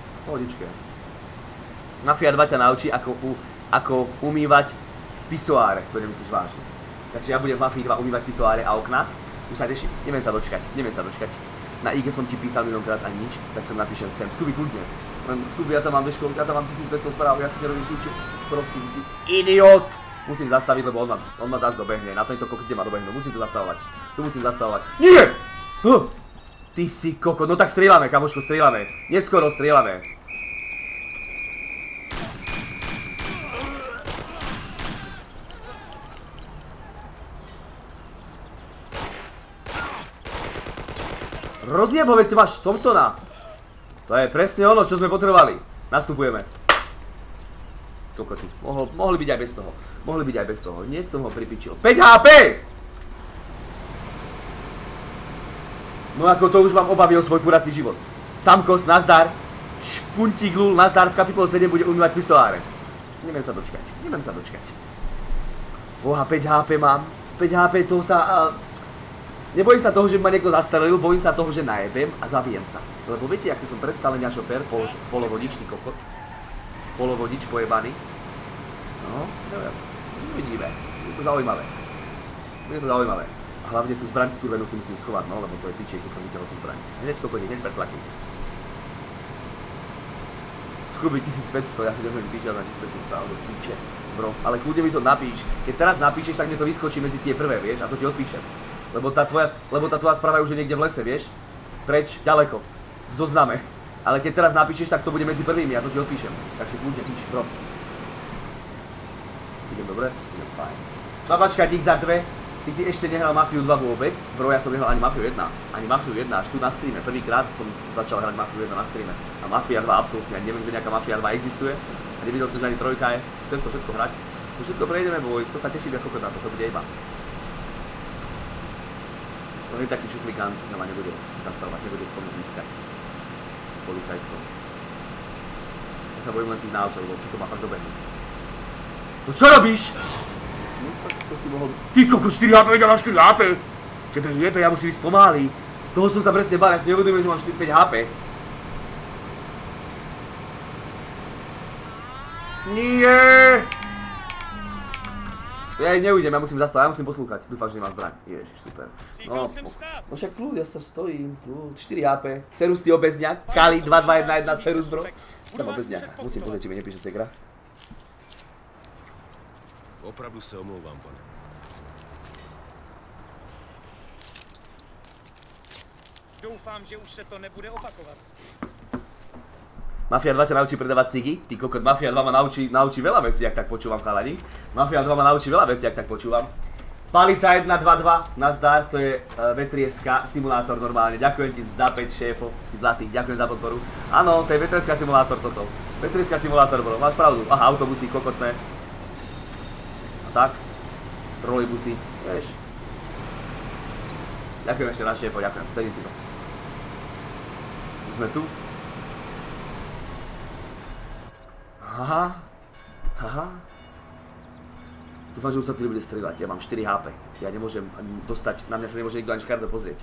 Mafia 2 ťa naučí, ako umývať pisoáre. To nemyslíš vážne. Takže ja budem v Mafii 2 umývať pisoáre a okna. Už sa teším. Neviem sa dočkať. Na IG som ti písal minulkrát a nič, tak som napíšem sem. Scooby kľudne. Scooby, ja tam mám 1500 správ, ja si nerobím píču. Prosím ti. Idiot! Musím zastaviť, lebo on ma zás dobehne. Na tejto kokete ma dobehnú. Musím to zastavovať. Nie! Ty si koko. No tak strieľame, kamoško, strieľame. Neskoro strieľame. Rozjebo, veď ty máš Thompsona. To je presne ono, čo sme potrebovali. Nastupujeme. Kokoty. Mohli byť aj bez toho. Hneď som ho pripičil. 5 HP! No ako to už mám obavy o svoj kurací život. Samkos, nazdar. Špuntík lul, nazdar. V kapitole 7 bude umývať pisoáre. Neviem sa dočkať. Boha, 5 HP mám. 5 HP, to sa... Nebojím sa toho, že ma niekto zastrelil, bojím sa toho, že najebem a zabijem sa. Lebo viete, aký som predsa len ja šofér, polovodičný kokot. Polovodič pojebaný. No, neviem. Uvidíme. Je to zaujímavé. A hlavne tú zbraň skurvenú si musím schovať, no, lebo to je pičie, keď som videl tú zbraň. Hneď kokot, hneď pretlakím. Scooby 1500, ja si neviem píčať na 1500 správ, do piče. Bro, ale kľudne mi to napíš. Keď teraz napíšeš, tak mne to vyskočí medzi tie prvé, vieš, a to ti odpíšem. Lebo tá tvoja správa je už niekde v lese, vieš? Preč, ďaleko, v zozname. Ale keď teraz napíšeš, tak to bude medzi prvými, ja to ti odpíšem. Takže kľudne píš, bro. Idem dobre? Idem fajn. Babačka, dík za 2. Ty si ešte nehral Mafiu 2 vôbec? Bro, ja som nehral ani Mafiu 1. Až tu na streame. Prvýkrát som začal hrať Mafiu 1 na streame. A Mafia 2 absolútne. Ja neviem, že nejaká Mafia 2 existuje. A nevidel som, že ani trojka je. Chcem to všetko hrať. To všetko prejdeme, boys. To sa teším, ako na to bude iba. To je taký šuslikant, že ma nebude zastavovať, nebude k tomu blízkať. Policajtko. Ja sa bojím len tých náutov, lebo to ma fakt dobehne. No čo robíš? No tak to si mohol... Ty koko, 4 HP, ja mám 4 HP! Tebe jebe, ja musím ísť pomaly. Toho som sa presne bál, ja si neuvedomujem, že mám 5 HP. Nie! Ja neujdem, ja musím zastaviť, ja musím poslúchať. Dúfam, že nemám zbraň. Ježiš, super. No však kľud, ja sa stojím, kľud. 4 HP. Serus, ty obezňak. Kali, 2-2-1-1, Serus, bro. Tam obezňaka. Musím pozrieť, či mi nepíše Segra. Opravdu se omlouvám, pane. Doufám, že už se to nebude opakovat. Mafia 2 ťa naučí predávať cigy? Ty kokot, Mafia 2 ma naučí veľa vecí, ak tak počúvam, chalani. Mafia 2 ma naučí veľa vecí, ak tak počúvam. Palica 1-2-2, nazdar, to je vetrieska simulátor normálne. Ďakujem ti za 5 šéfov, si zlatý, ďakujem za podporu. Áno, to je vetrieska simulátor toto. Vetrieska simulátor, bro, máš pravdu. Aha, autobusy, kokotné. A tak. Trolejbusy, vieš. Ďakujem ešte na šéfov, ďakujem, cením si to. Sme tu. Haha. Dúfam, že už sa tu nebude strieľať, ja mám 4 HP. Ja nemôžem ani dostať, na mňa sa nemôže nikto ani škardo pozrieť.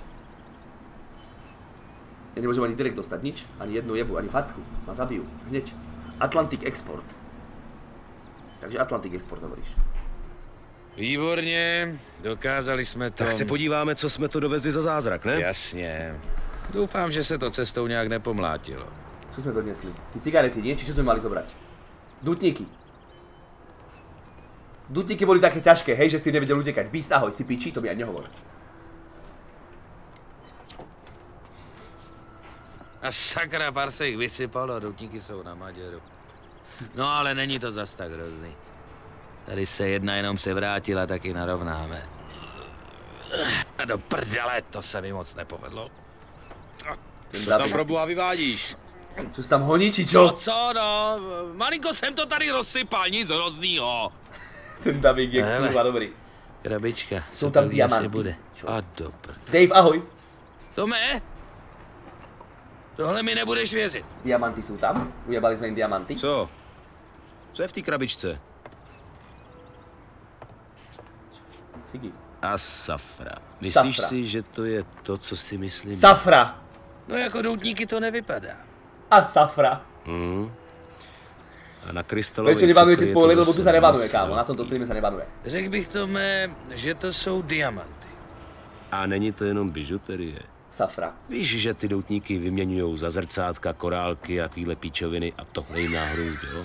Ja nemôžem ani direkt dostať nič, ani jednu jebu, ani facku. Ma zabijú, hneď. Atlantic Export. Takže Atlantic Export hovoríš. Výborně, dokázali jsme to. Tak se podíváme, co jsme to dovezli za zázrak, ne? Jasně. Doufám, že se to cestou nějak nepomlátilo. Co jsme donesli? Ty cigarety, nie? Či čo sme mali zobrať? Dutníky. Dutníky boli také ťažké, hej, že s tým nevedel utekať. Beast, ahoj, si piči, to mi aj nehovor. A sakra, pár se jich vysypalo, dutníky jsou na Maděru. No ale není to zas tak hrozný. Tady se jedna jenom se vrátila, tak ji narovnáme. A do prdele, to se mi moc nepovedlo. Co tam pro boha vyvádíš? Co jsi tam honí, či čo? Co no, malinko jsem to tady rozsypal, nic hroznýho. Ten dubbing je kurva dobrý. Krabička. Jsou tam diamanty. Bude. A dobr. Dave, ahoj. Tome? Tohle mi nebudeš věřit. Diamanty jsou tam? Ujebali jsme jim diamanty? Co? Co je v té krabičce? Cigy. A safra. Myslíš si, že to je to, co si myslím? Safra. No jako doutníky to nevypadá. A safra. A na krystalovej cukry nebanujete spoiler, lebo tu sa nebanuje, kámo. Na tomto streame sa nebanuje. Řekl bych Tome, že to jsou diamanty. A není to jenom bižuterie. Safra. Víš, že ty doutníky vyměňujou za zrcátka, korálky a takovýhle píčoviny a tohle jim náhodou zbylo?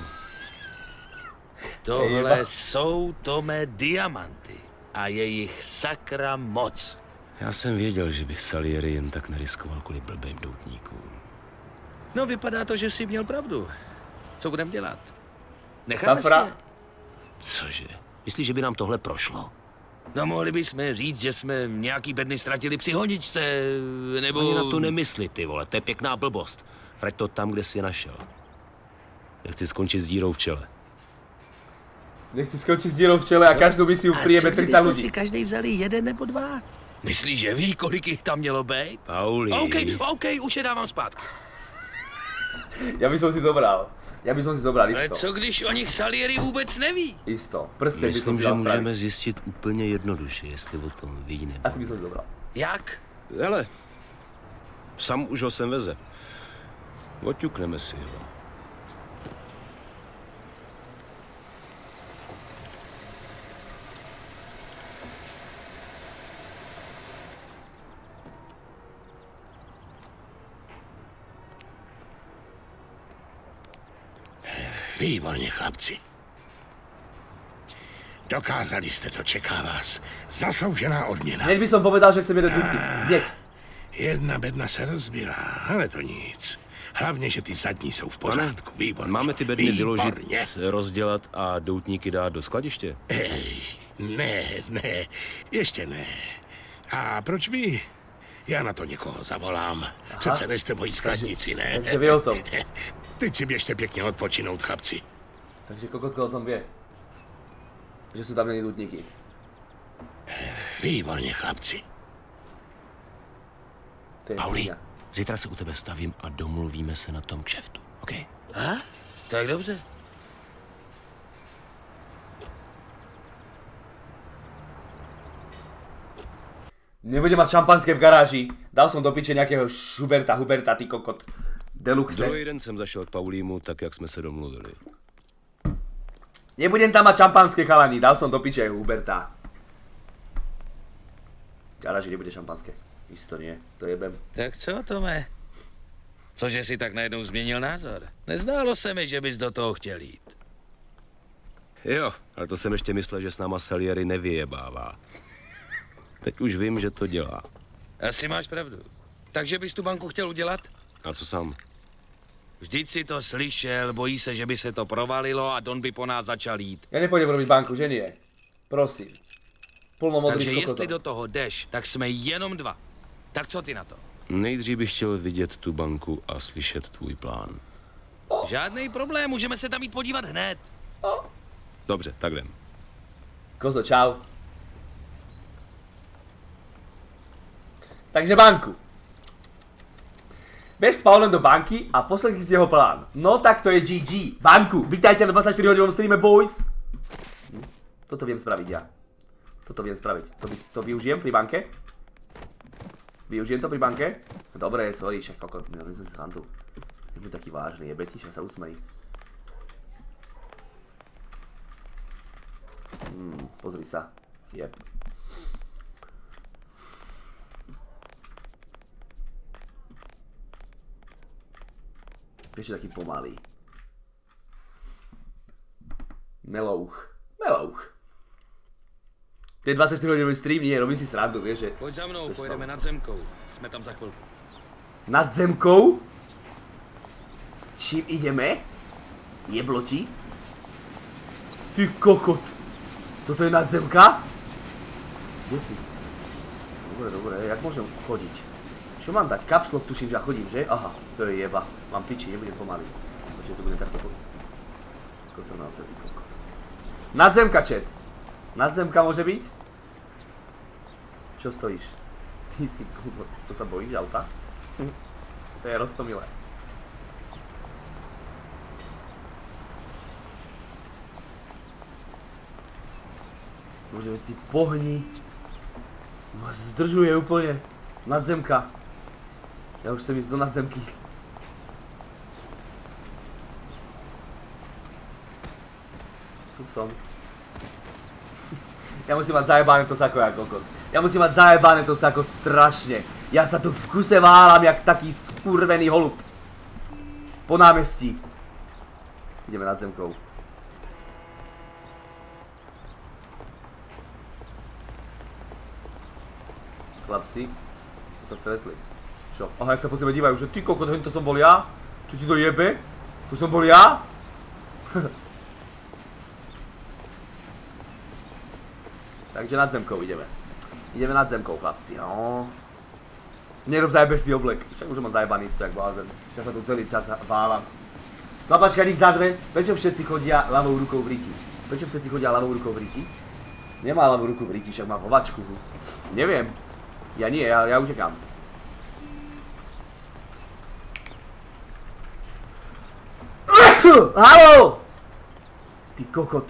Tohle jsou, Tome, diamanty. A je jich sakra moc. Já jsem věděl, že bych Salieri jen tak neriskoval kvůli blbým doutníkům. No, vypadá to, že jsi měl pravdu. Co budeme dělat? Necháme Safra. si? Cože? Myslíš, že by nám tohle prošlo? No, mohli bychom říct, že jsme nějaký bedny ztratili při honičce, nebo... Ani na to nemysli, ty vole, to je pěkná blbost. Vrať to tam, kde jsi je našel. Nechci skončit s dírou v čele. Nechci skončit s dírou v čele a každou misiu přijeme 30 lidí. si každý vzali 1 nebo 2? Myslíš, že ví, kolik jich tam mělo být? Pauli. OK, už je dávám zpátky. Ja by som si zobral. isto. Ale co když o nich Salieri vůbec neví? Isto. Prste by som Myslím, si že dal můžeme spraviť. zjistit úplně jednoduše, jestli o tom ví nebo. Asi by som si zobral. Jak? Hele, sam už ho sem veze. Oťukneme si ho. Výborně, chlapci. Dokázali jste to, čeká vás zasloužená odměna. Hneď by som povedal, že chcem jeden dutník. Hneď. Jedna bedna se rozbila, ale to nic. Hlavně, že ty zadní jsou v pořádku. Výborně. Máme ty bedny vyložit, Výborně. rozdělat a doutníky dát do skladiště? Ne, ještě ne. A proč vy? Já na to někoho zavolám. Přece nejste moji skladníci, ne? Takže vy o tom. Teď si běžte pěkně odpočinout, chlapci. Takže kokotko o tom vie. Že sú tam není dutníky. Výborně, chlapci. To je Pauli, svíňa. zítra se u tebe stavím a domluvíme se na tom kšeftu, OK? Tak dobře. Nebudem mať šampanské v garáži. Dal som do piče nejakého Huberta, ty kokot. Deluxe. Druhý den jsem zašel k Paulímu, tak jak jsme se domluvili. Nebudem tam mať šampanské, chalani, dal som do piče Huberta. Garáži nebude šampanské. Isto nie, to jebem. Tak co, Tome? Cože si tak najednou změnil názor? Nezdálo se mi, že bys do toho chtěl jít. Jo, ale to jsem ještě myslel, že s náma Salieri nevyjebává. Teď už vím, že to dělá. Asi máš pravdu. Takže bys tu banku chtěl udělat? A co sám? Vždyť si to slyšel, bojí se, že by se to provalilo a Don by po nás začal jít. Ja nepôjdem robiť banku, že nie? Prosím. Plno modrých Takže kokotov. jestli do toho jdeš, tak jsme jenom dva. Tak co ty na to? Nejdřív bych chtěl vidět tu banku a slyšet tvůj plán. Žádný problém, můžeme se tam jít podívat hned. Dobře, tak jdem. Kozo, čau. Takže banku. Bež s Paulem do banky a poslechni si jeho plán. No tak to je GG. Banku, vítajte na 24 hodinovom streame, boys. Toto viem spraviť ja. Toto viem spraviť. To využijem pri banke? Využijem to pri banke? Dobre, sorry, však kokot, neviem som si srandu. Nebuď taký vážny, jebeti, však sa usmejí. Pozri sa. Jeb. Vieš, taký pomalý. Melouch. To je 24-hodinový stream, nie, robím si srandu, vieš, že... Pojď za mnou, pojedeme nad zemkou. Jsme tam za chvilku. Nad zemkou? Čím ideme? Jeblo ti? Ty kokot. Toto je nad zemka? Kde si? Dobre, jak môžem chodiť? Čo mám dať? Kapslok tuším, že ja chodím, že? Aha, to je jeba. Mám piči, nebudem pomaly. Počkej, to budem takto kotrnal sa, ty kokot. Nadzemka, chat. Nadzemka môže byť? Čo stojíš? Ty si kokot. To sa bojíš auta? To je roztomilé. Bože, veď si pohni. Ma zdržuje úplne. Nadzemka. Ja už chcem ísť do nadzemky. Tu som. Ja musím mať zajebané to sako jak kokot. Ja musím mať zajebané to sako strašne. Ja sa tu v kuse válam jak taký skurvený holub. Po námestí. Ideme nad zemkou. Chlapci, vy ste sa stretli. Čo? Aha, jak sa po sebe dívajú, že ty kokot, to som bol ja? Čo ti to jebe? To som bol ja? Takže nad zemkou ideme. Ideme nad zemkou, chlapci, no. Nerob zajebeš si oblek. Však už mám zajebaný isto, jak blázen. Ja sa tu celý čas válam. Chlapačka, nich za dve. Prečo všetci chodia ľavou rukou v riti? Prečo všetci chodia ľavou rukou v riti? Nemá ľavú ruku v riti, však má vovačku. Neviem. Ja nie, ja utekám. Haló! Ty kokot.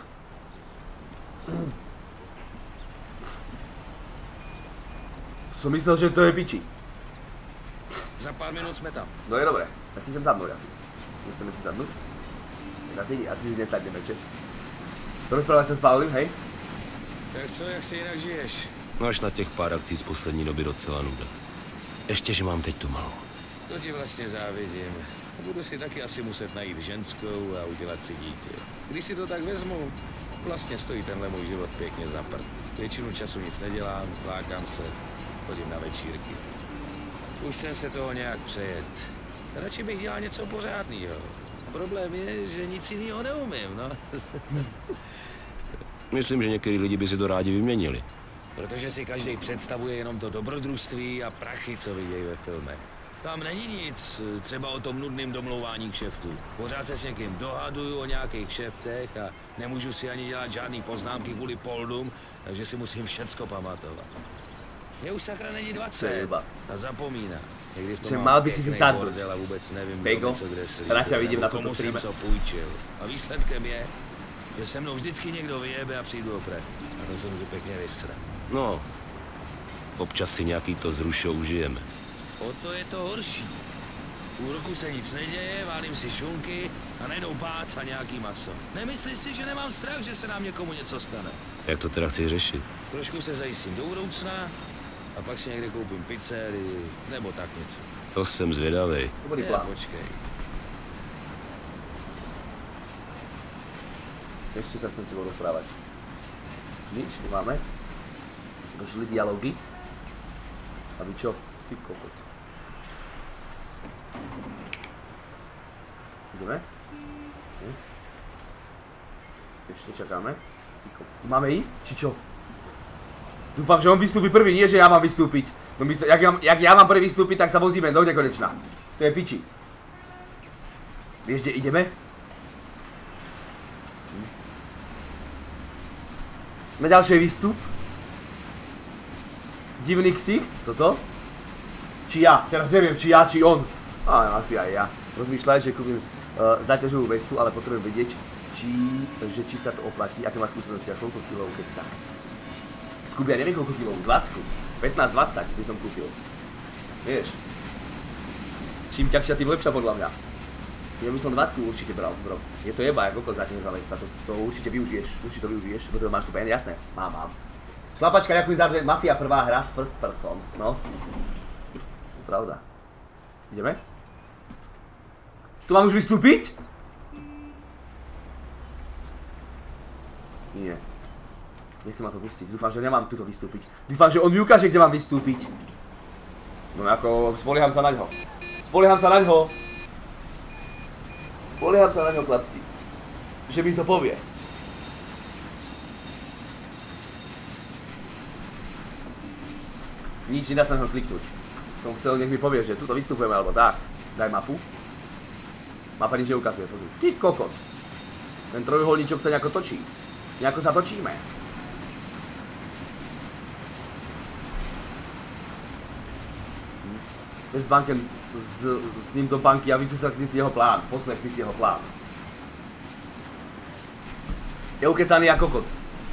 Som myslel, že to je piči. Za pár minút sme tam. No je dobré. Ja si chcem sadnúť asi. Nechceme si sadnúť? Tak asi si nesadneme, če? Rozprával som s Paulim, hej? Tak co, jak si jinak žiješ? No až na těch pár akcí z poslední doby docela nuda. Ještě, že mám teď tu malou. To ti vlastně závidím. Budu si taky asi muset najít ženskou a udělat si dítě. Když si to tak vezmu, vlastně stojí tenhle můj život pěkně za prd. Většinu času nic nedělám, vlákám se, chodím na večírky. Už jsem se toho nějak přejet. Radši bych dělal něco pořádného. Problém je, že nic jiného neumím, no. Myslím, že některý lidi by si to rádi vyměnili. Protože si každý představuje jenom to dobrodružství a prachy, co vidějí ve filmech. Tam není nic, třeba o tom nudným domlouvání kšeftů. Pořád se s někým dohaduju o nějakých kšeftech a nemůžu si ani dělat žádný poznámky kvůli poldům, takže si musím všecko pamatovat. Mě už sakra není 20 a zapomíná. Někdy v tom mám pěkný bordel a vůbec nevím, kdo co kde slíbil, nebo komu jsem co půjčil. A výsledkem je, že se mnou vždycky někdo vyjebe a přijdu oprat. A to se můžu pěkně vysrat. No, občas si nějaký to zrušo užijeme. O to je to horší. Půl roku se nic neděje, válím si šunky a najednou bác a nějaký maso. Nemyslíš si, že nemám strach, že se nám někomu něco stane? Jak to teda chceš řešit? Trošku se zajistím do budoucna a pak si někde koupím pizzerii nebo tak něco. To jsem zvědavej. Počkej. Ešte sa chcem si bol rozprávať. Nič, nemáme. Došli dialógy. A vy čo? Ty kokot. Ideme? Ešte čakáme. Ty kokot. Máme ísť? Či čo? Dúfam, že on vystúpi prvý, nie že ja mám vystúpiť. No jak ja mám prvý vystúpiť, tak sa vozíme do nekonečna. To je piči. Vieš, kde ideme? Na ďalší výstup. Divný ksicht, toto. Či ja, teraz neviem, či ja, či on. Asi aj ja. Rozmýšľaj, že kúpim záťažovú vestu, ale potrebujem vedieť, či sa to oplatí, aké má skúsenosti a koľko kilov, keď tak. Skúbi, ja neviem koľko kilov, 20, 15-20 by som kúpil. Vieš. Čím ťažšia, tým lepšia podľa mňa. Ja by som 20 určite bral, bro. Je to jeba, jak okolo záťažová vesta, to určite využiješ, lebo to máš tu pen, jasné, mám. Šlapačka, ďakujem za dve, Mafia prvá hra z first person, no. Pravda. Ideme? Tu mám už vystúpiť? Nie. Nechcem ma to pustiť, dúfam, že nemám tuto vystúpiť. Dúfam, že on mi ukáže, kde mám vystúpiť. No ako, spolieham sa naňho. Spolieham sa naňho, chlapci. Že mi to povie. Nič, nedá sa naňho kliknúť. Som chcel, nech mi povie, že tuto vystupujeme, alebo tak. Daj mapu. Mapa nič neukazuje, pozri. Ty kokot. Ten trojuholníčok sa nejako točí. Nejako sa točíme. S bankem, s ním do banky a vypísali si jeho plán. Poslechni si jeho plán. Je ukecaný jak kokot.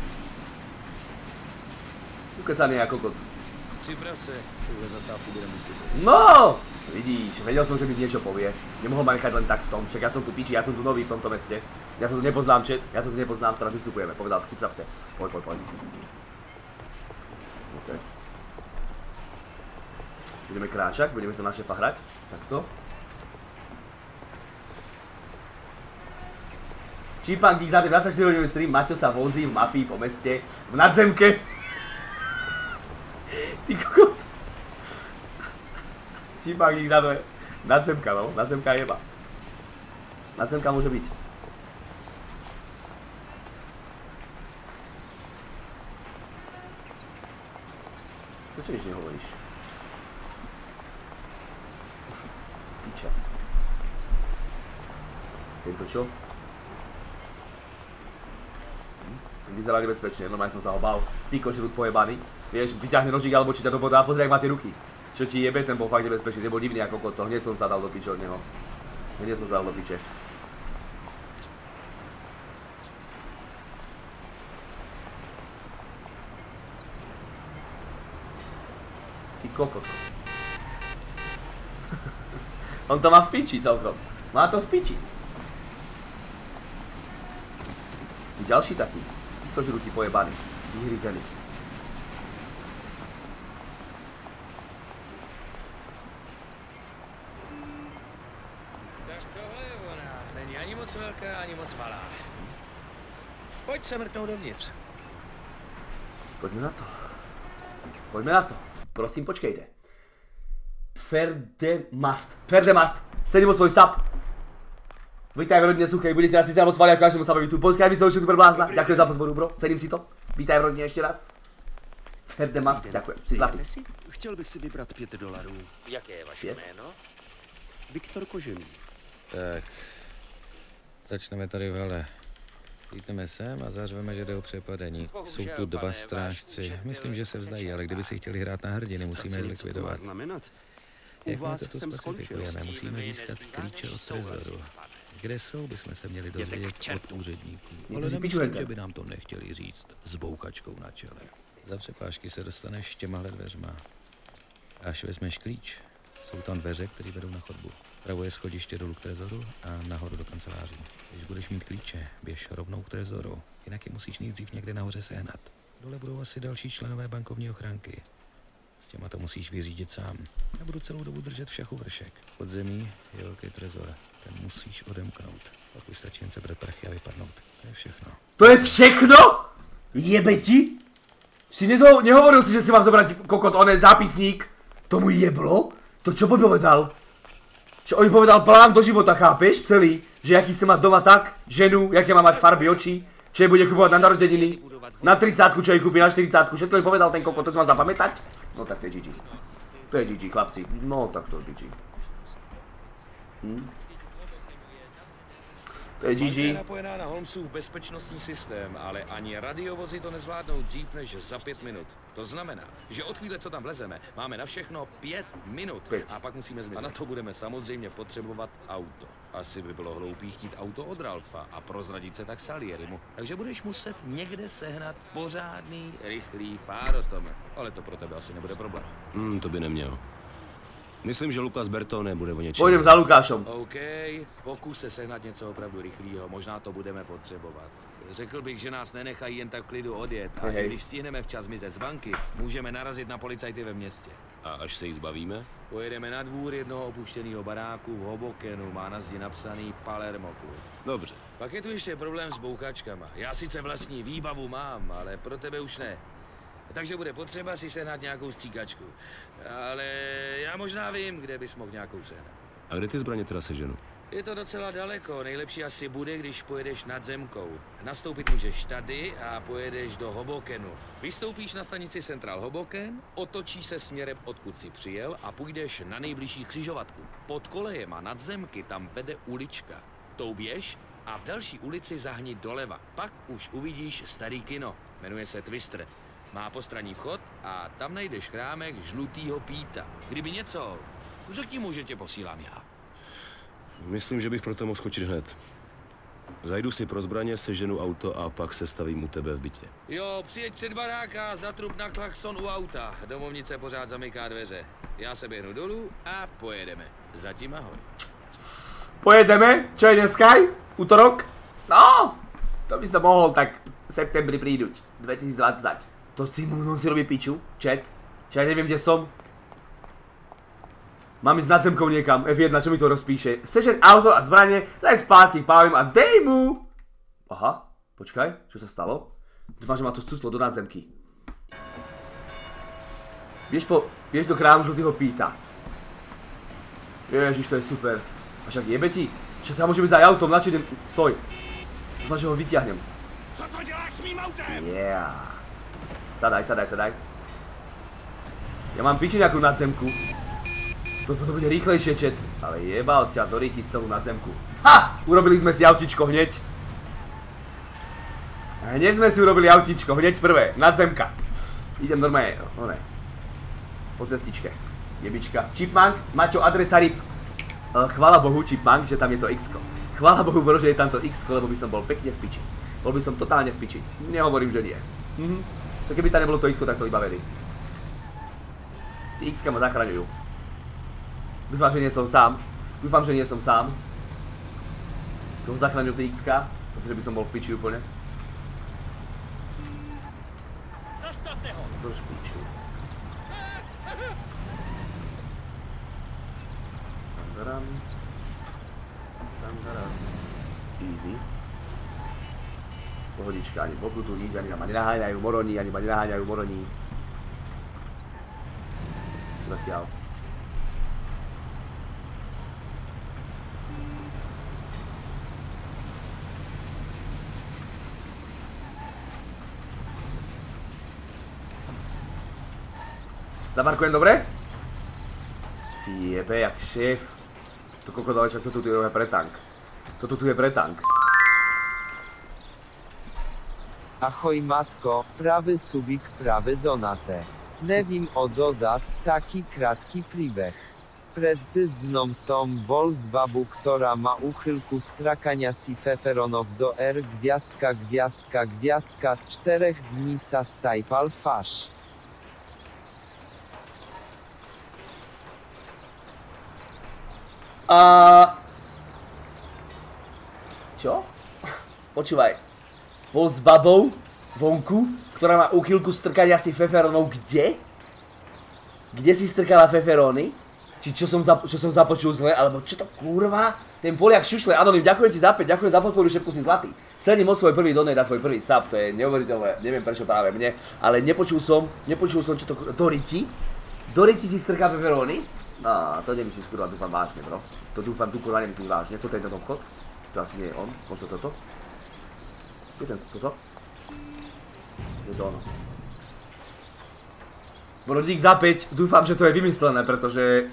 Ukecaný jak kokot. Připrav se, tuhle zastávku budem vystupovat. No! Vidíš, vedel som, že mi niečo povie. Nemohol ma nechať len tak v tom. Čak, ja som tu piči, ja som tu nový v tomto meste. Ja to tu nepoznám, čet. Ja to tu nepoznám, teraz vystupujeme. Povedal, připrav se. Poď. OK. Budeme kráčať, budeme to na šefa hrať. Takto. Čípán dík za 24-hodinový stream, Maťo sa vozí v mafii po meste, v nadzemke. Ty kokot. Čípán dík za 2. Nadzemka, no, nadzemka jeba. Nadzemka môže byť. Prečo nič nehovoríš? Piča. Tento čo? Vyzerá nebezpečne, normálne som sa ho bál. Ty kožrút pojebaný. Vieš, vyťahne nožík alebo či ťa do boda a pozri, jak má tie ruky. Čo ti jebe, ten bol fakt nebezpečný, nebol divný ako koto. Hneď som sa dal do piče od neho. Ty kokot. On to má v piči celkom. Má to v piči. Ty ďalší taký. Kožrúti pojebaný. Vyhryzený. Tak tohle je ona. Není ani moc velká, ani moc malá. Pojď se mrknout dovnitř. Poďme na to. Prosím, počkejte. Ferdemast. Cením o svoj sub. Vítaj v rodine Suchej, budete asi sa moc chváliť ako každému sabovi tu. Poľský armii super blázna. Ďakujem za podporu, bro. Cením si to. Vítaj v rodine ešte raz. Ferdemast, ďakujem. Si zlatý. Chtěl bych si vybrat $5. Jaké je vaše jméno? Viktor Kožený. Tak, začneme tady v hale. Jíteme sem a zařveme, že jde o přepadení. Jsou tu dva strážci. Myslím, že se vzdají, ale kdyby si chtěli hrát na hrdiny, musíme je zlikvidovat. Jakmile to tu specifikujeme, musíme získat klíče od trezoru. Kde jsou, bychom se měli dozvědět od úředníků. Ale nemyslím, že by nám to nechtěli říct s bouchačkou na čele. Za přepážky se dostaneš těmahle dveřma. Až vezmeš klíč, jsou tam dveře, které vedou na chodbu. Pravo je schodiště dolů k trezoru a nahoru do kanceláří. Když budeš mít klíče, běž rovnou k trezoru, jinak je musíš nejdřív někde nahoře sehnat. Dole budou asi další členové bankovní ochránky. S těma to musíš vyřídit sám. Já budu celou dobu držet v šachu vršek. Pod zemí je velký trezor. Ten musíš odemknout. Pak už stačí jen sebrat prachy a vypadnout. To je všechno. To je všechno? Jebe ti? Si nehovoril si, že si mám zobrať kokot onen zápisník? Tomu jeblo? To čo povedal? Že on mi povedal plán do života, chápeš? Celý. Že jaký chce mať doma tak, ženu, jaké má mať farby očí, čo jej bude kupovať na narodeniny, na 30-ku, čo jej kúpi na 40-ku, všetko mi povedal ten kokot, to si mám zapamätať? No tak to je GG. To je GG, chlapci. No tak to je GG. To je GG. Je napojená na Holmesův bezpečnostní systém, ale ani radiovozy to nezvládnou dřív než za 5 minut. To znamená, že od chvíle, co tam vlezeme, máme na všechno 5 minut. A pak musíme zmizet. A na to budeme samozřejmě potřebovat auto. Asi by bylo hloupý chtít auto od Ralfa a prozradit se tak Salierimu. Takže budeš muset někde sehnat pořádný, rychlý fáro, Tome. Ale to pro tebe asi nebude problém. To by neměl. Myslím, že Lukas Bertone bude o něčem. Půjdem za Lukášem. OK, pokus se sehnat něco opravdu rychlého, možná to budeme potřebovat. Řekl bych, že nás nenechají jen tak v klidu odjet a když stihneme včas zmizet z banky, můžeme narazit na policajty ve městě. A až se jí zbavíme? Pojedeme na dvůr jednoho opuštěného baráku v Hobokenu, má na zdi napsaný Palermo Club. Dobře. Pak je tu ještě problém s bouchačkama. Já sice vlastní výbavu mám, ale pro tebe už ne. Takže bude potřeba si sehnat nějakou stříkačku. Ale já možná vím, kde bys mohl nějakou sehnat. A kde ty zbraně teda seženu? Je to docela daleko. Nejlepší asi bude, když pojedeš nad zemkou. Nastoupit můžeš tady a pojedeš do Hobokenu. Vystoupíš na stanici Central Hoboken, otočíš se směrem, odkud jsi přijel a půjdeš na nejbližší křižovatku. Pod kolejema nad zemky tam vede ulička. Tou běž a v další ulici zahni doleva. Pak už uvidíš starý kino. Jmenuje se Twister. Má postranní vchod a tam najdeš chrámek žlutýho Píta. Kdyby něco, řekni mu, že tě posílám já. Myslím, že bych proto mohl skočit hned. Zajdu si pro zbraně, seženu auto a pak se stavím u tebe v bytě. Jo, přijeď před barák a zatrup na klakson u auta. Domovnice pořád zamyká dveře. Já se běhnu dolů a pojedeme. Zatím ahoj. Pojedeme? Čo je dneska? Útorok? No, to by sa mohol tak v septembri príduť. 2020. To si robí piču, chat. Ja neviem, kde som. Mám ísť nad zemkou niekam. F1, čo mi to rozpíše? Sežen auto a zbranie, daj spátky, pálím a dej mu! Aha, počkaj, čo sa stalo? Dúfam, že ma to cuclo do nadzemky. Vieš do krámu žlutého Píta. Ježiš, to je super. A však jebe ti? Však tam môžem ísť aj autom, na čo idem? Stoj. Dúfam, že ho vyťahnem. Co to děláš s mým autem? Yeah. Sadaj. Ja mám piči nejakú nadzemku. To bude rýchlejšie, chat. Ale jebal ťa dorítiť celú nadzemku. Ha! Urobili sme si autičko hneď. Hneď sme si urobili autičko, hneď prvé. Nadzemka. Idem normálne, po cestičke. Jebička. Chipmunk, Maťo, adresa RIP. Chvála Bohu, Chipmunk, že tam je to X-ko. Chvála Bohu, bro, že je tam to X-ko, lebo by som bol pekne v piči. Bol by som totálne v piči. Nehovorím, že nie. To keby tam nebolo to X-ko, tak som vybavený. Tí X-ka ma zachraňujú. Dúfam, že nie som sám. Koho zachraňujú tí X-ka, pretože by som bol v piči úplne. Zastavte ho! Drž piču. Tangaram. Easy. Pohodička, ani boku tu nič, ani ma nenaháňajú moroni, Zatiaľ. Zaparkujem dobre? Ty jebe, jak šéf. To kokodale, však toto tu je pretank. Toto tu je pretank. Ahoj matko, prawy subik, prawy donate. Nevím o dodat, taki kratki príbeh. Pred tyzdnom som bol z babu, ktorá ma uchylku strakania si feferonov do R gwiazdka 4 dní sa stajpal fasz. Čo? Počúvaj. Bol s babou vonku, ktorá má úchylku strkať asi feferónov kde? Kde si strkala feferóny? Či čo som započul zle, alebo čo to kurva? Ten Poliak šušle, Anonym, ďakujem ti za 5, ďakujem za podporu, všetko si zlatý. Cením o svoj prvý donate a tvoj prvý sub, to je neuveriteľné, neviem prečo práve mne, ale nepočul som, čo to Doriti? Doriti si strká feferóny? No, to nemyslíš kurva, dúfam vážne, bro. To dúfam, tu kurva nemyslíš vážne, toto je ten obchod? To asi nie je on, možno toto? Tu je ten, toto? Je to ono. Brodík za 5, dúfam, že to je vymyslené, pretože...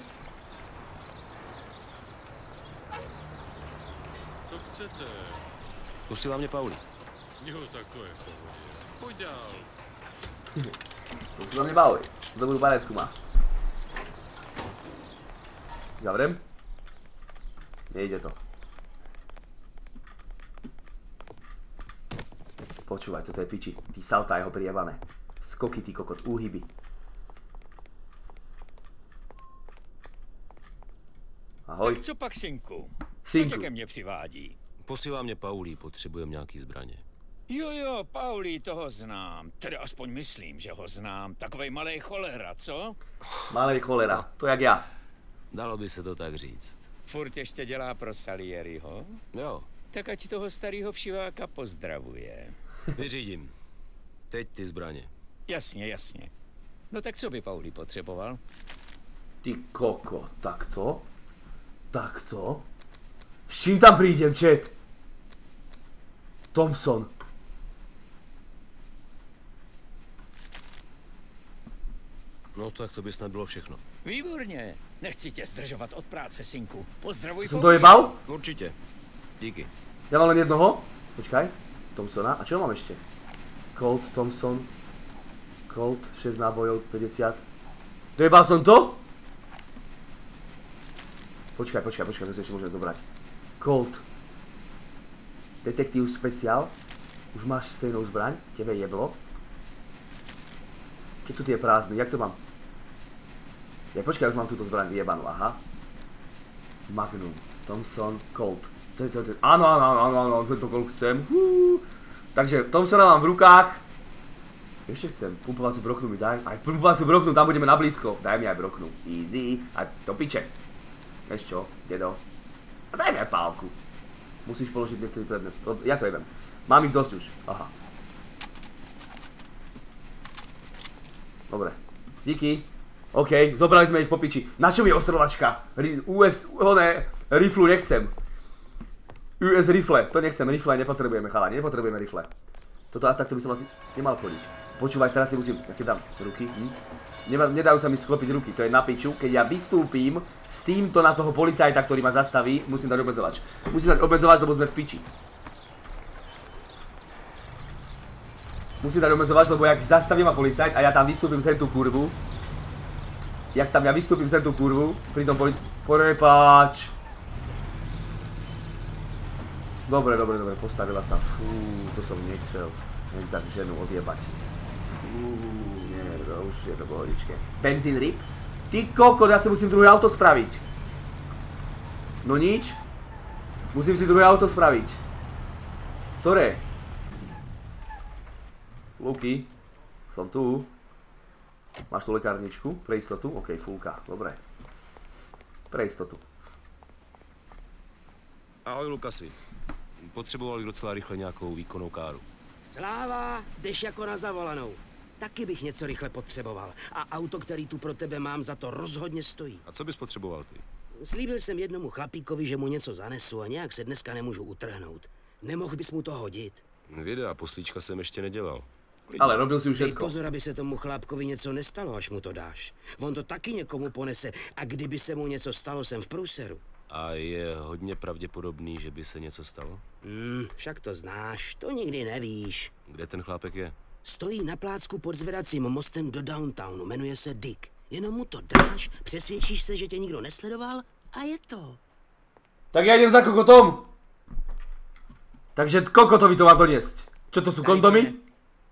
Co chcete? Posílá mě Pauli. Jo, tak to je v pohodě. Pojď dál. Posílá mě Pauli. Dobrú baretku má. Zavrem? Nejde to. Počúvaj, toto je piči. Ty salta jeho prijebané. Skoky, ty kokot, úhyby. Ahoj. Tak co pak, synku? Co tě ke mně přivádí? Posílá mě Paulí, potřebujeme nějaký zbraně. Jo, Paulí, toho znám. Teda aspoň myslím, že ho znám. Takovej malej cholera, co? Malej cholera, to jak já. Dalo by se to tak říct. Furt ještě dělá pro Salieriho? Jo. Tak ať toho starého všiváka pozdravuje. Vyřídím. Teď ty zbraně. Jasně, jasně. No tak co by Paulí potřeboval? Ty koko, takto? Takto? S čím tam prídem, chat? Thompson. No tak to by snad bylo všechno. Výborně. Nechci tě zdržovat od práce, synku. Pozdravuj. Som to jebal? Určitě. Díky. Ja mám len jednoho. Počkaj. Thompsona. A čo mám ešte? Colt, Thompson. Colt, 6 nábojov, 50. Dojebal som to? Počkaj, to si ešte môžem zobrať. Colt. Detektív speciál. Už máš stejnou zbraň? Tebe jeblo? Čo tu je prázdny? Jak to mám? Ja počkaj, už mám túto zbraň vyjebanú, aha. Magnum. Thompson, Colt. Áno, tento Colt chcem. Takže Thompsona mám v rukách. Ešte chcem. Pumpovaciu broknu mi daj. Aj pumpovaciu broknu, tam budeme na blízko. Daj mi aj broknu. Easy. A do piče. Vieš čo, dedo? A daj mi aj pálku. Musíš položiť niektorý predmet. Ja to jebem. Mám ich dosť už. Aha. Dobre. Díky. OK, zobrali sme ich po piči. Na čo mi ostrovačka? Riflu nechcem. US rifle, to nechcem. Rifle nepotrebujeme, chalani. Nepotrebujeme rifle. Toto a takto by som asi nemal chodiť. Počúvaj, teraz si musím... Aké dám ruky? Nedajú sa mi sklopiť ruky, to je na piču. Keď ja vystúpim s týmto na toho policajta, ktorý ma zastaví, musím dať obmedzovač. Musím dať obmedzovač, lebo sme v piči. Musím dať obmedzovač, lebo jak zastaví ma policajt a ja tam vystúpim sem tú kurvu. Jak tam ja vystúpim sem tú kurvu, pri tom Prepáč. Dobre, postavila sa. Fú, to som nechcel. Len tak ženu odjebať. Nie, už je to pohodičke. Benzín rip? Ty kokot, ja si musím druhé auto spraviť. No nič. Musím si druhé auto spraviť. Ktoré? Luky. Som tu. Máš tu lekárničku? Pre istotu? OK, fúka. Dobre. Pre istotu. Ahoj, Lukasi. Potřeboval docela rychle nějakou výkonnou káru. Sláva, jdeš jako na zavolanou. Taky bych něco rychle potřeboval. A auto, který tu pro tebe mám, za to rozhodně stojí. A co bys potřeboval ty? Slíbil jsem jednomu chlapíkovi, že mu něco zanesu a nějak se dneska nemůžu utrhnout. Nemohl bys mu to hodit? Věda, poslíčka jsem ještě nedělal. Ale robil si už Dej všetko. pozor, aby se tomu chlápkovi něco nestalo, až mu to dáš. On to taky někomu ponese a kdyby se mu něco stalo, jsem v průseru. A je hodně pravděpodobný, že by se něco stalo? Však to znáš, to nikdy nevíš. Kde ten chlápek je? Stojí na plácku pod zvedacím mostem do downtownu, jmenuje se Dick. Jenom mu to dáš, přesvědčíš se, že tě nikdo nesledoval a je to. Tak ja idem za kokotom. Takže kokotovi to mám doniesť. Čo to sú kondomy?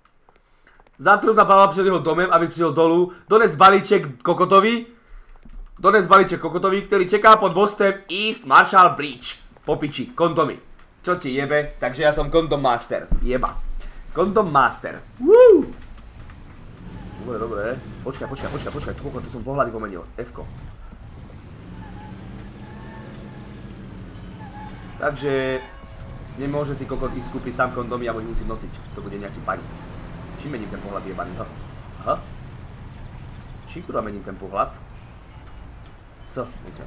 Zatrúbna Pavla pred jeho domem, aby prišiel dolu, dones balíček kokotovi Dones balíček kokotovi, ktorý čeká pod mostem East Marshall Bridge. Po piči, kondomy. Čo ti jebe? Takže ja som kondom master. Jeba. Kondom master. Woo! Dobre. Počkaj. Tu som pohľady pomenil. F-ko. Takže... Nemôže si kokot ísť kúpiť sám kondomy a môj musím nosiť. To bude nejaký panic. Čím mením ten pohľad jebaný? Aha. Čím kurva mením ten pohľad? Co?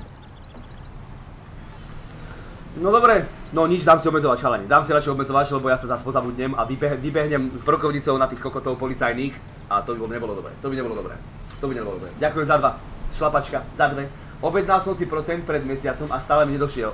No dobre, no nič, dám si obmedzovať šalene. Dám si radšej obmedzovať, lebo ja sa zase pozabudnem a vybehnem s brokovnicou na tých kokotov policajných a to by nebolo dobré. To by nebolo dobré. Ďakujem za 2. Šlapačka, za 2. Objednal som si protein pred mesiacom a stále mi nedošiel.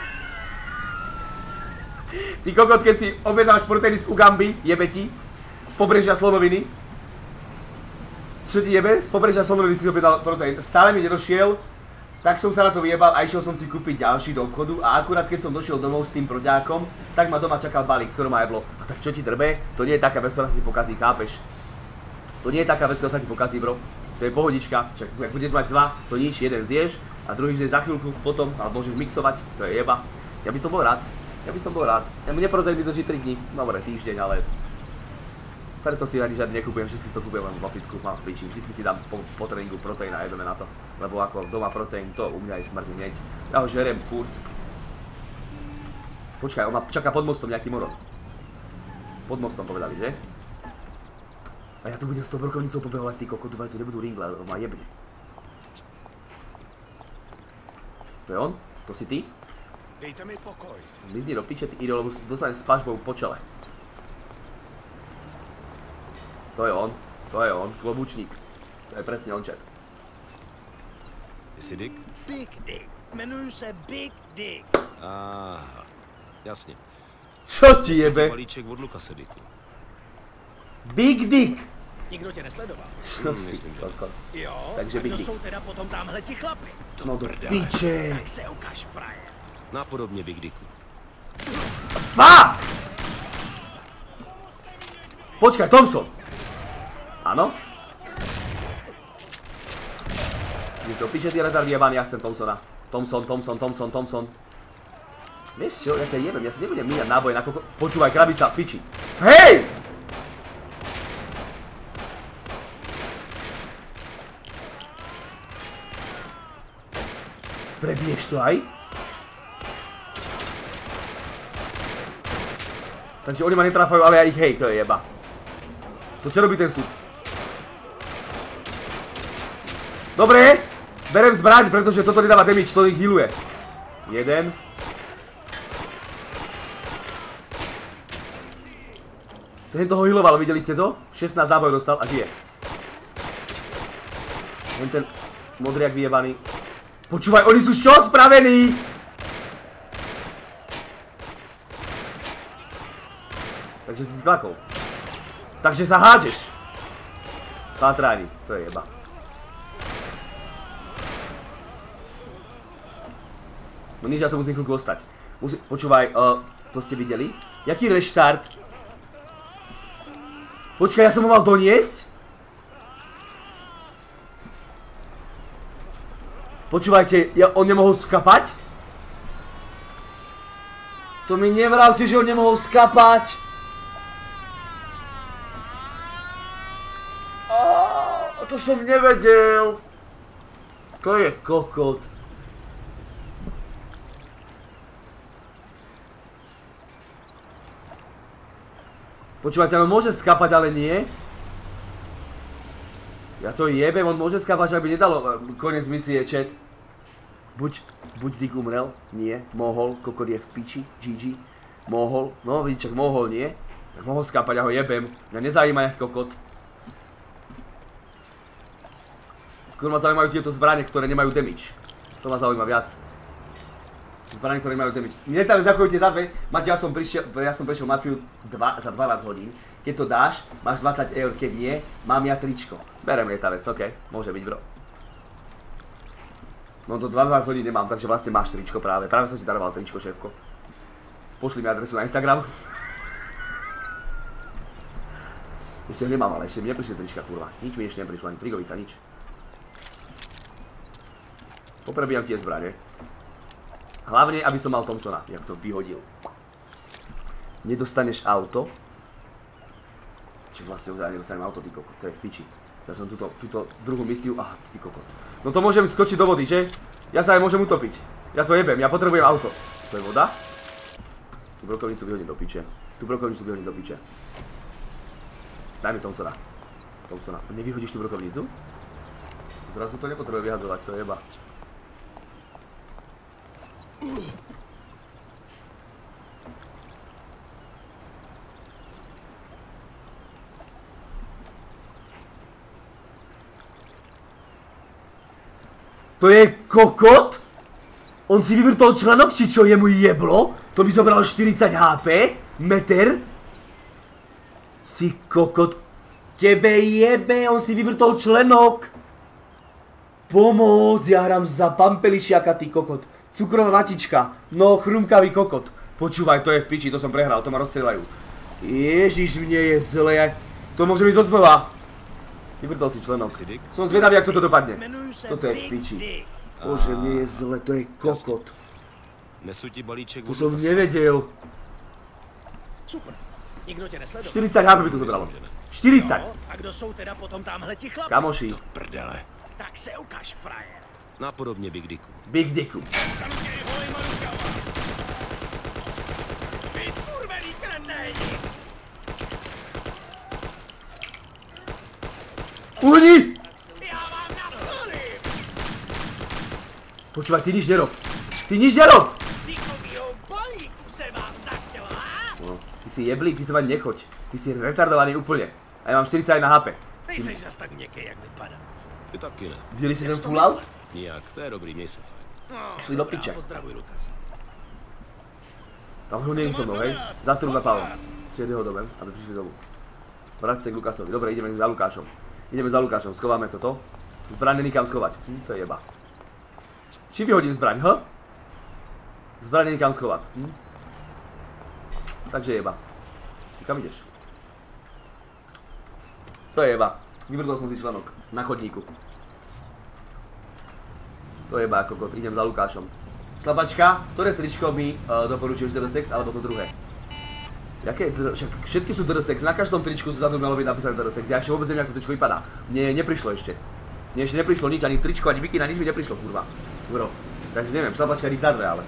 Ty kokot, keď si objednáš proteíny z Ugamby, jebe ti, z pobrežia Slonoviny. Čo ti jebe? Z pobrežia Slonoviny si objednal proteín. Stále mi nedošiel. Tak som sa na to vyjebal a išiel som si kúpiť ďalší do obchodu a akurát keď som došiel domov s tým proďákom, tak ma doma čakal balík, skoro ma jeblo. A tak čo ti drbe? To nie je taká vec, ktorá sa ti pokazí, chápeš? To nie je taká vec, ktorá sa ti pokazí, bro. To je pohodička, však ak budeš mať 2, to nič, jeden zješ a druhý zješ za chvíľku potom, ale môžeš mixovať, to je jeba. Ja by som bol rád. Mne proteín vydrží 3 dní, dobre, týždeň, ale... Preto si ani žiadne nekúpujem, vždy si to kúpujem len vo fitku, mám v piči, vždy si dám po tréningu proteín a jebeme na to. Lebo ako doma proteín, to u mňa je smrť hneď. Ja ho žeriem furt. Počkaj, on ma čaká pod mostom nejaký moron. Pod mostom povedali, že? A ja tu budem s tou brokovnicou pobehovať, ty kokot, dúfam, že tu nebudú ringle, lebo ma jebne. To je on? To si ty? Dejte mi pokoj. Mizni do piče, ty idol, lebo dostanem s pažbou po čele. To je on, klobučník. To je presne on, chat. Jsi Dick? Big Dick. Jmenuju se Big Dick. Aha, jasně. Co ti jebe? Balíček od Lukase, Dicku. Big Dick. Nikdo tě nesledoval. Myslím, že. Jo, takže Big Dick. Jsou teda potom tamhle ti chlapi. No do piče. Tak se ukáž, frajer. Napodobně Big Dicku. Fuck! Počkaj, Thompson. Áno? Je to piče, ty retard jebaný, ja chcem Thompsona. Thompson. Vieš čo, ja ťa jebem, ja si nebudem míňať náboje na koko... Počúvaj, krabica, piči. Hej! Prebiješ to aj? Takže oni ma netráfajú, ale ja ich hej, to je jeba. To čo robí ten súd? Dobre, berem zbraň, pretože toto nedáva damage, to ich healuje. Jeden. Ten toho healoval, videli ste to? 16 nábojov dostal a žije. Ten modriak vyjebaný. Počúvaj, oni sú čo spravení? Takže si sklakol. Takže sa hádžeš. Pátráni, to je jeba. No nič, ja to musím chvíľku ostať. Počúvaj, to ste videli? Jaký reštart? Počkaj, ja som ho mal doniesť? Počúvajte, on nemohol skapať? To mi nevravte, že on nemohol skapať. To som nevedel. To je kokot. Počúvajte, on môže skapať, ale nie. Ja to jebem, on môže skapať, aby nedalo koniec misie, chat. Buď Dick umrel, nie, mohol, kokot je v piči, GG. Mohol, no vidíte, čak mohol, nie. Tak mohol skapať, ja ho jebem, mňa nezajíma jak kokot. Skôr ma zaujímajú tieto zbrane, ktoré nemajú damage. To ma zaujíma viac. Zbrane, ktoré nemajú damage. Mne tam ďakujete za 2. Mati, ja som prešiel Mafiu za 12 hodín. Keď to dáš, máš 20 eur, keď nie, mám ja tričko. Berem lietavec, okej, môže byť, bro. No do 12 hodín nemám, takže vlastne máš tričko práve. Práve som ti daroval tričko, šéfko. Pošli mi adresu na Instagram. Ešte nemám, ale ešte mi neprišli trička, kurva. Nič mi ešte neprišlo, ani trigovica, nič. Poprebíjam tie zbrane. Hlavne, aby som mal Thompsona, jak to vyhodil. Nedostaneš auto? Čiže vlastne ja nedostanem auto, ty kokot, to je v piči. Ja som túto druhú misiu, aha, ty kokot. No to môžem skočiť do vody, že? Ja sa aj môžem utopiť. Ja to jebem, ja potrebujem auto. To je voda? Tú brokovnicu vyhodím do piče. Daj mi Thompsona. Nevyhodíš tú brokovnicu? Zrazu to nepotrebuje vyhadzovať, to je jeba. To je kokot? On si vyvrtol členok, či čo, jemu jeblo? To by zobral 40 HP? Meter? Si kokot. Tebe jebe, on si vyvrtol členok. Pomôcť, ja hrám za pampelišiaka, ty kokot. Cukrová matička. No, chrumkavý kokot. Počúvaj, to je v piči, to som prehral, to ma rozstrieľajú. Ježiš, mne je zle. To môže byť odznova. Vyvrtol si členok. Som zvedavý, jak toto dopadne. Toto je v piči. Bože, mne je zle, to je kokot. To som nevedel. Super. Nikdo tě nesledoval. 40 HP by to zobralo. 40! No, a kdo jsou teda potom tamhle ti chlapi? Kamoši. Do prdele. Tak se ukaž, frajer. Napodobně Big Dicku. Big Dicku. Vy skurvený kreténi! Uhni! Já vám nasolím! Počúvaj, ty nič nerob. Ty nič nerob! Díkovýho balíku se vám zachtěla. No, ty si jeblík, ty sa mať nechoď. Ty si retardovaný úplne. A ja mám 41 HP. Nejseš zas tak měkký, jak vypadáš. Ty taky ne. Viděli si ten full out? Nijak, to je dobrý, měj se fajn. No, Šli do piče. Pozdravuj, Lukas. Tam už ho nie som mnou, hej? Zatrú za Pavlom. Přijede ho domem, aby prišli domů. Vrať sa k Lukasovi. Dobre, ideme za Lukášom. Schováme toto. Zbraň není kam schovať. To je jeba. Či vyhodím zbraň, Zbraň není kam schovať. Takže jeba. Ty kam ideš? To je jeba. Vyvrtol som si členok. Na chodníku. To je jeba, kokot. Idem za Lukášom. Slabačka, ktoré tričko mi doporučuješ DRSX, alebo to druhé? Jaké však všetky sú DRSX, na každom tričku sú za to malo byť napísané DRSX. Ja ešte vôbec neviem, ako to tričko vypadá. Mne neprišlo ešte. Mne ešte neprišlo nič, ani tričko, ani bikina, nič mi neprišlo, kurva. Bro. Takže neviem, slabačka je za dve, ale.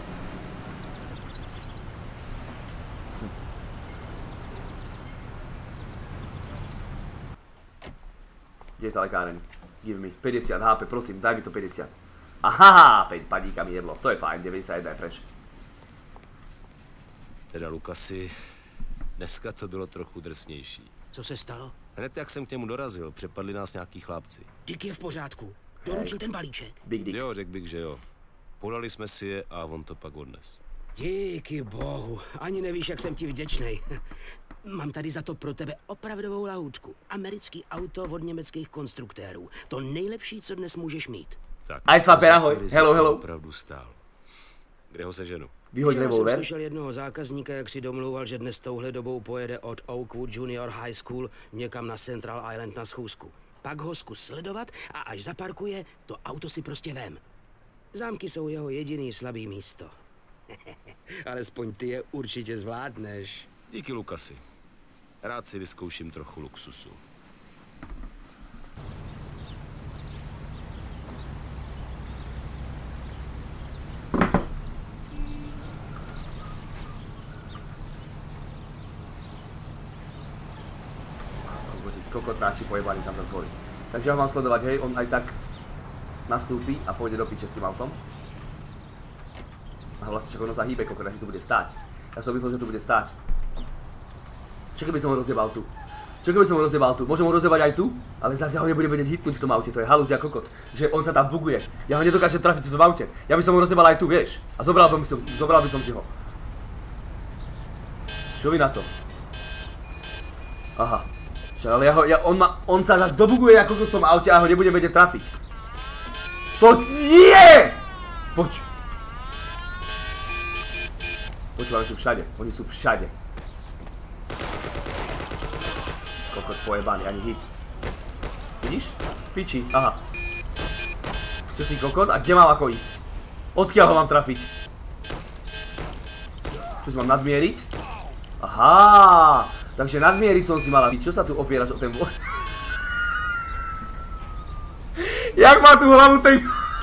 Kde je tá lekáreň? Give me. 50 HP, prosím, daj mi to 50. Aha, 5 padíka mi jedlo. To je fajn, 91 je fresh. Teda Lukasi, dneska to bylo trochu drsnější. Co se stalo? Hned jak jsem k němu dorazil, přepadli nás nějaký chlapci. Dick je v pořádku. Doručil ten balíček. Big Dick. Jo, řekl bych, že jo. Podali jsme si je a on to pak odnes. Díky bohu, ani nevíš, jak jsem ti vděčnej. Mám tady za to pro tebe opravdovou lahůdku. Americký auto od německých konstruktérů. To nejlepší, co dnes můžeš mít. Tak, aj svaper, ahoj. Hello. Opravdu stál. Kde ho seženu? Vyhoď revolver. Jsem slyšel jednoho zákazníka, jak si domlouval, že dnes touhle dobou pojede od Oakwood Junior High School někam na Central Island na schůzku. Pak ho zkus sledovat a až zaparkuje, to auto si prostě vem. Zámky jsou jeho jediný slabý místo. Alespoň ty je určitě zvládneš. Díky, Lukasi. Rád si vyzkouším trochu luxusu. Kokotáči pojebaní tam zase hori. Takže ho mám sledovať, hej, on aj tak nastúpi a pôjde do piče s tým autom. A vlastne čak ono sa hýbe kokot, že tu bude stáť. Ja som myslel, že tu bude stáť. Čo keby som ho rozjebal tu? Môžem ho rozjebať aj tu, ale zase ja ho nebudem vedieť hitnúť v tom aute, to je halúzia kokot. Že on sa tam buguje. Ja ho nedokážem trafiť v aute. Ja by som ho rozjebal aj tu, vieš. A zobral by som si ho. Čo vy na to? Aha. Ale on sa zase dobuguje ako v tom aute a ho nebudem vedieť trafiť. To nie! Počúvaj, oni sú všade. Kokot pojebaný, ani hit. Vidíš? Piči, aha. Čo si kokot? A kde mám ako ísť? Odkiaľ ho mám trafiť? Čo si mám nadmieriť? Aha! Takže nadmieriť som si mala. Čo sa tu opieraš o ten voj? Jak má tú hlavu ten...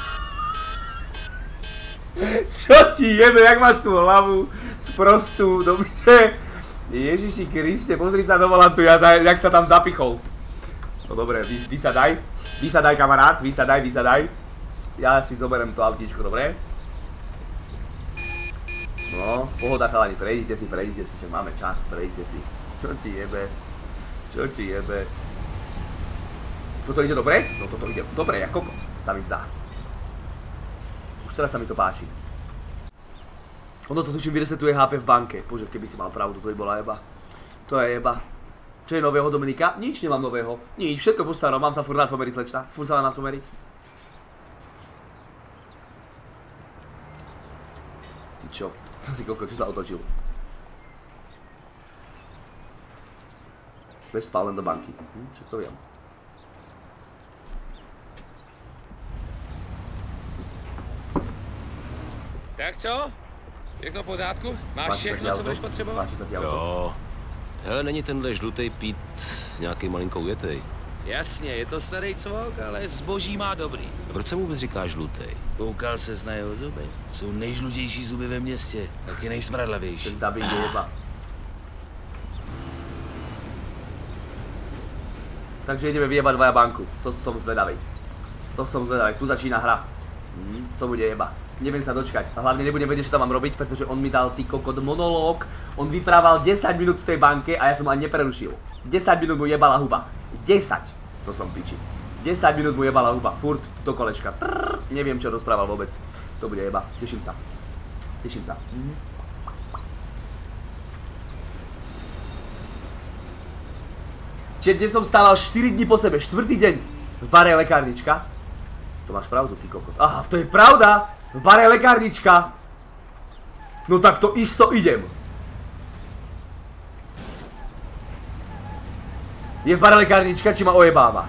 Čo ti jebe, jak máš tú hlavu sprostú, dobře? Ježiši Kriste, pozri sa do volantu, jak sa tam zapichol. No dobre, vysadaj. Vysadaj kamarát, vysadaj. Ja si zoberiem to autíčko, dobre? No, pohoda chalani, prejdite si, však máme čas, prejdite si. Čo ti jebe? Toto ide dobre? No toto ide dobre, ako sa mi zdá. Už teraz sa mi to páči. Ono to tuším vyresetuje HP v banke. Bože, keby si mal pravdu, to by bola jeba. To je jeba. Čo je nového, Dominika? Nič nemám nového. Nič, všetko po starom, mám sa furt na tvomery, slečna. Furt sa na tvomery. Ty čo? Ty koko, čo sa otočil? Bez spál len do banky. Čo to viem? Tak co? Všechno v pořádku? Máš všechno, co budeš potřebovat? Jo. Hele, není tenhle žlutej Pít nějaký malinko ujetej? Jasně, je to starý cvok, ale zboží má dobrý. A proč se mu vůbec říká žlutej? Koukal ses na jeho zuby? Jsou nejžlutější zuby ve městě, taky nejsmradlavější. Ten dubbing je jeba. Takže ideme vyjebať dvaja banku. To som zvedavý. Tu začína hra. To bude jeba. Neviem sa dočkať. A hlavne nebudem vedieť, čo tam mám robiť, pretože on mi dal ty kokot monológ. On vyprával 10 minút v tej banke a ja som ani neprerušil. 10 minút mu jebala huba. 10. To som piči. 10 minút mu jebala huba. Furt do kolečka. Neviem, čo rozprával vôbec. To bude jeba. Teším sa. Čiže dnes som stával 4 dní po sebe. 4. deň. V bare lekárnička. To máš pravdu, ty kokot. Aha, to je pravda. V bare lekárnička. No tak to isto idem. Je v bare lekárnička, či ma ojebáva?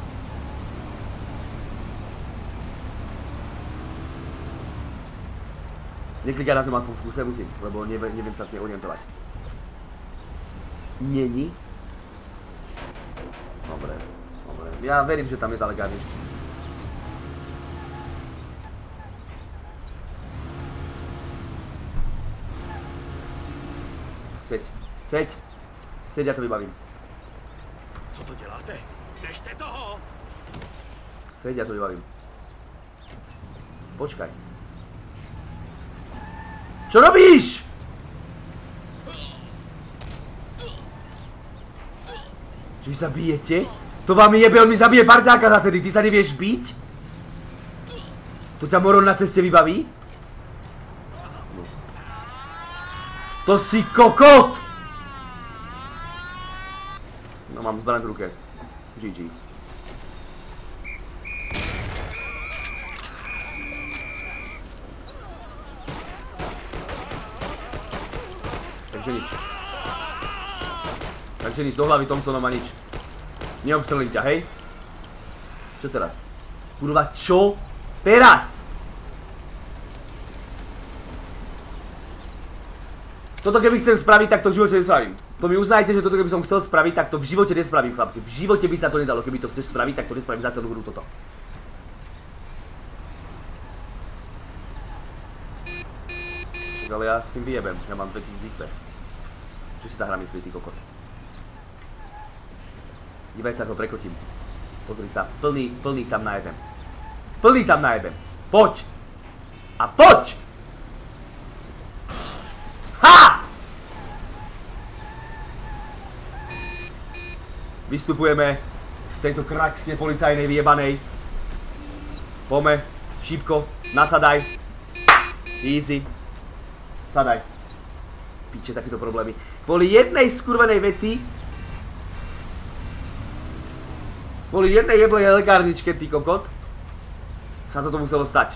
Neklikaj na to mapu v kuse, musím, lebo neviem sa orientovať. Není? Dobre. Ja verím, že tam je tá lekárnička. Seď, ja to vybavím. Co to děláte? Nešte toho! Seď, ja to vybavím. Počkaj. Čo robíš? Čo vy sa bijete? To vám jebe, on mi zabije parťáka za tedy, ty sa nevieš biť? To ťa Moron na ceste vybaví? To si kokot! No mám zbraň v ruke. GG. Takže nič, do hlavy Thompsonom a nič. Neobstrelím ťa, hej? Čo teraz? Kurva, čo? Teraz! Toto keby chcem spraviť, tak to v živote nespravím. To mi uznajte, že toto keby som chcel spraviť, tak to v živote nespravím, chlapci. V živote by sa to nedalo, keby to chceš spraviť, tak to nespravím za celú hru toto. Ale ja s tým vyjebem, ja mám 2000 IQ. Čo si tá hra myslí, ty kokot? Dívaj sa, ako prekotím. Pozri sa, plný tam najebem. Plný tam najebem. Poď! A poď! Ha! Vystupujeme z tejto kraksne policajnej vyjebanej. Pome, šípko, nasadaj. Easy. Sadaj. Píče, takéto problémy. Kvôli jednej skurvenej veci. Kvôli jednej jeblej lekárničke, ty kokot. Sa toto muselo stať.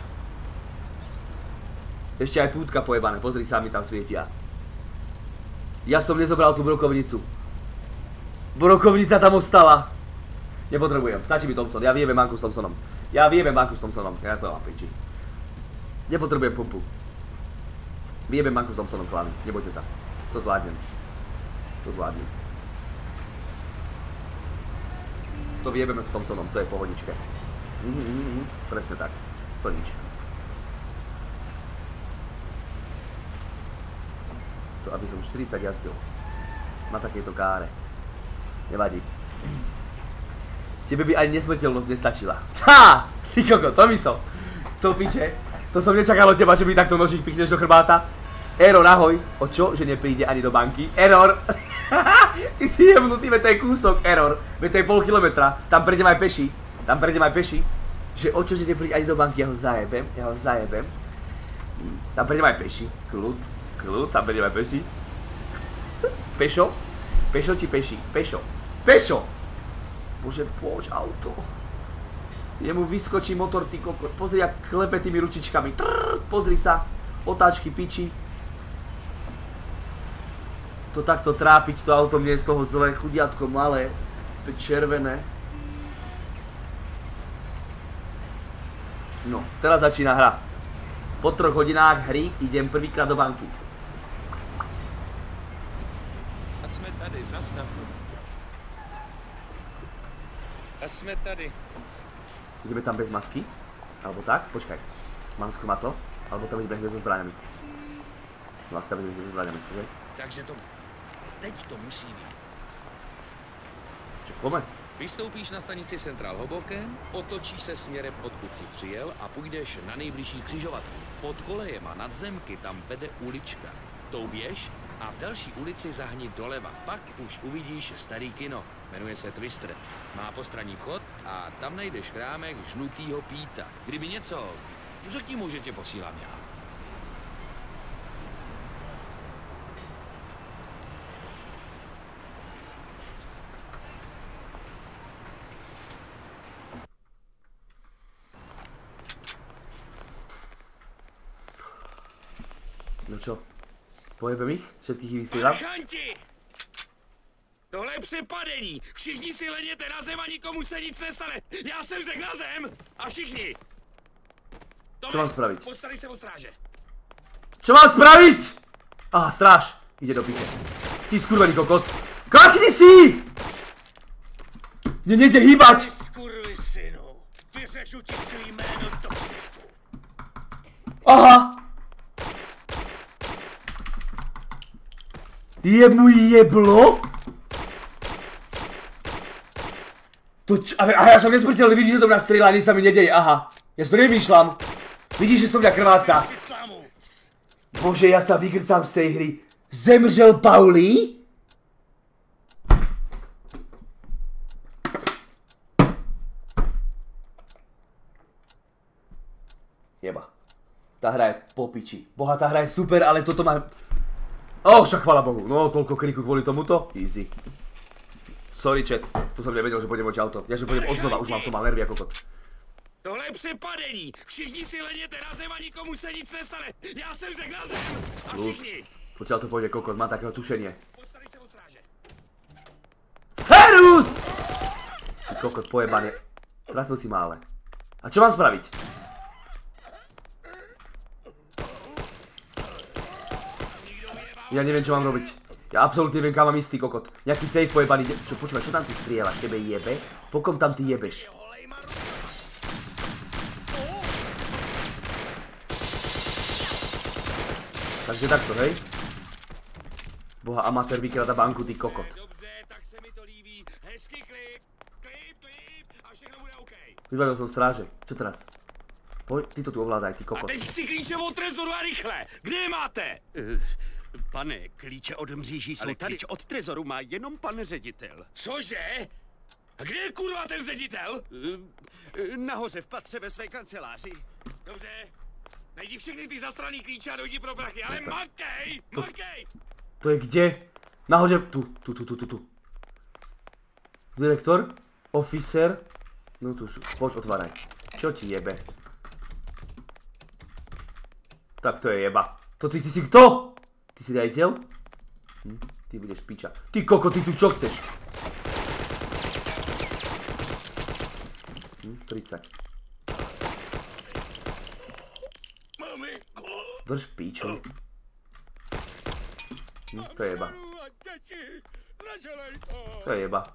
Ešte aj pútka pojebané, pozri sa, mi tam svietia. Ja som nezobral tú brokovnicu. Brokovnica tam ostala. Nepotrebujem, stačí mi Thompson, ja vyjebem Manku s Thompsonom. Ja vyjebem banku s Thompsonom, ja to mám piči. Nepotrebujem pumpu. Vyjebem banku s Thompsonom, chlani, nebojte sa. To zvládnem. To zvládnem. To vyjebeme s Thompsonom, to je pohodičke. Presne tak. To nič. To, aby som 40 jazdil. Na takejto káre. Nevadí. Tebe by ani nesmrteľnosť nestačila. Ha! Ty koko, to by som. To piče. To som nečakal od teba, že mi takto nožík pikneš do chrbáta. Error, ahoj. O čo? Že nepríde ani do banky? Error. Ty si jebnutý, veď to je kúsok. Error. Veď to je pol kilometra. Tam prejdem aj peši. Tam prejdem aj peši. Že o čo, že nepríde ani do banky? Ja ho zajebem. Ja ho zajebem. Tam prejdem aj peši. Kľud. Kľud. Tam prejdem aj peši. Pešo? Pešo či peši? Pešo. Pešo! Bože, poď auto. Jemu vyskočí motor, ty kokot. Pozri, jak klepe tými ručičkami. Trrr, pozri sa. Otáčky piči. To takto trápiť, to auto mne je z toho zlé. Chudiatko malé. Červené. No, teraz začína hra. Po 3 hodinách hry idem prvýkrát do banky. A jsme tady, zastav. A jsme tady. Ideme tam bez masky? Alebo tak? Počkaj. Masku má to? Alebo tam ideme so zbraňami. Vlastne tam ideme so zbraňami, ok? Takže to... Teď to musí být. Čo, pome? Vystoupíš na stanici Central Hoboken, otočíš se směrem, odkud jsi přijel a půjdeš na nejbližší křižovatku. Pod kolejema nad zemky tam vede ulička. Tou běž a v další ulici zahni doleva. Pak už uvidíš starý kino. Jmenuje se Twister. Má postranní vchod a tam najdeš chrámek žlutýho Píta. Kdyby něco, řekni mu, že tě posílám já. No čo? Pojebem ich? Všetkých ich vystrieľam? Parchanti! Tohle je přepadení! Všichni si leněte na zem a nikomu se nic nestane! Já jsem řekl na zem! A všichni! Čo mám spraviť? Postarej se o stráže. Čo mám spraviť? Aha, stráž. Ide do piče. Ty skurvený kokot. Klakni si! Mne nejde hýbať! Ty skurvisynu, vyřešu ti svý jméno do ksichtu. Aha! Je mu jeblo? To čo? A ja som nesmrteľný, vidíš, že to mňa strieľa, ani sa mi nedeje, aha. Ja si to nevýšľam. Vidíš, že som mňa krváca. Bože, ja sa vygrcám z tej hry. Zemřel Pauli? Jeba. Tá hra je po piči. Boha, tá hra je super, ale toto má... Však chvála Bohu, no toľko kriku kvôli tomuto, easy. Sorry chat, to som nevedel, že pôjdem oči auto. Ja že pôjdem oznova, už som mal nervy ako kot. Tohle je přepadení, všichni si leněte na zem a nikomu se nic nestane. Já jsem řekl na zem a všichni. Poďaľ to pôjde kokot, má takého tušenie. Postarej sa o stráže. Serus! Ty kokot pojebaný. Trafil si ma ale. A čo mám spraviť? Ja neviem, čo mám robiť. Ja absolútne neviem, kam mám istý kokot. Nejaký safe pojebaný. Čo, počúvaj, čo tam ty strieľaš? Tebe jebe? Pokom tam ty jebeš? Takže takto, hej? Boha, amatér vykráda banku, ty kokot. Vybavil som stráže. Čo teraz? Poj, ty to tu ovládaj, ty kokot. A teď si klíče od trezoru a rychle! Kde je máte? Pane, klíče od mříží jsou tady. Klíč od trezoru má jenom pan ředitel. Cože? A kde je kurva ten ředitel? Nahoře v patře ve své kanceláři. Dobře. Najdi všechny ty zasraný klíče a dojdi pro prachy, ale makej! Makej! To je kde? Nahoře, tu. Direktor? Officer? No tuž, poď otváraj. Čo ti jebe? Tak to je jeba. To ty si kto? Ty si riaditeľ? Ty budeš piča. Ty koko, ty tu čo chceš? 30. Drž píčo. To je jeba. To je jeba.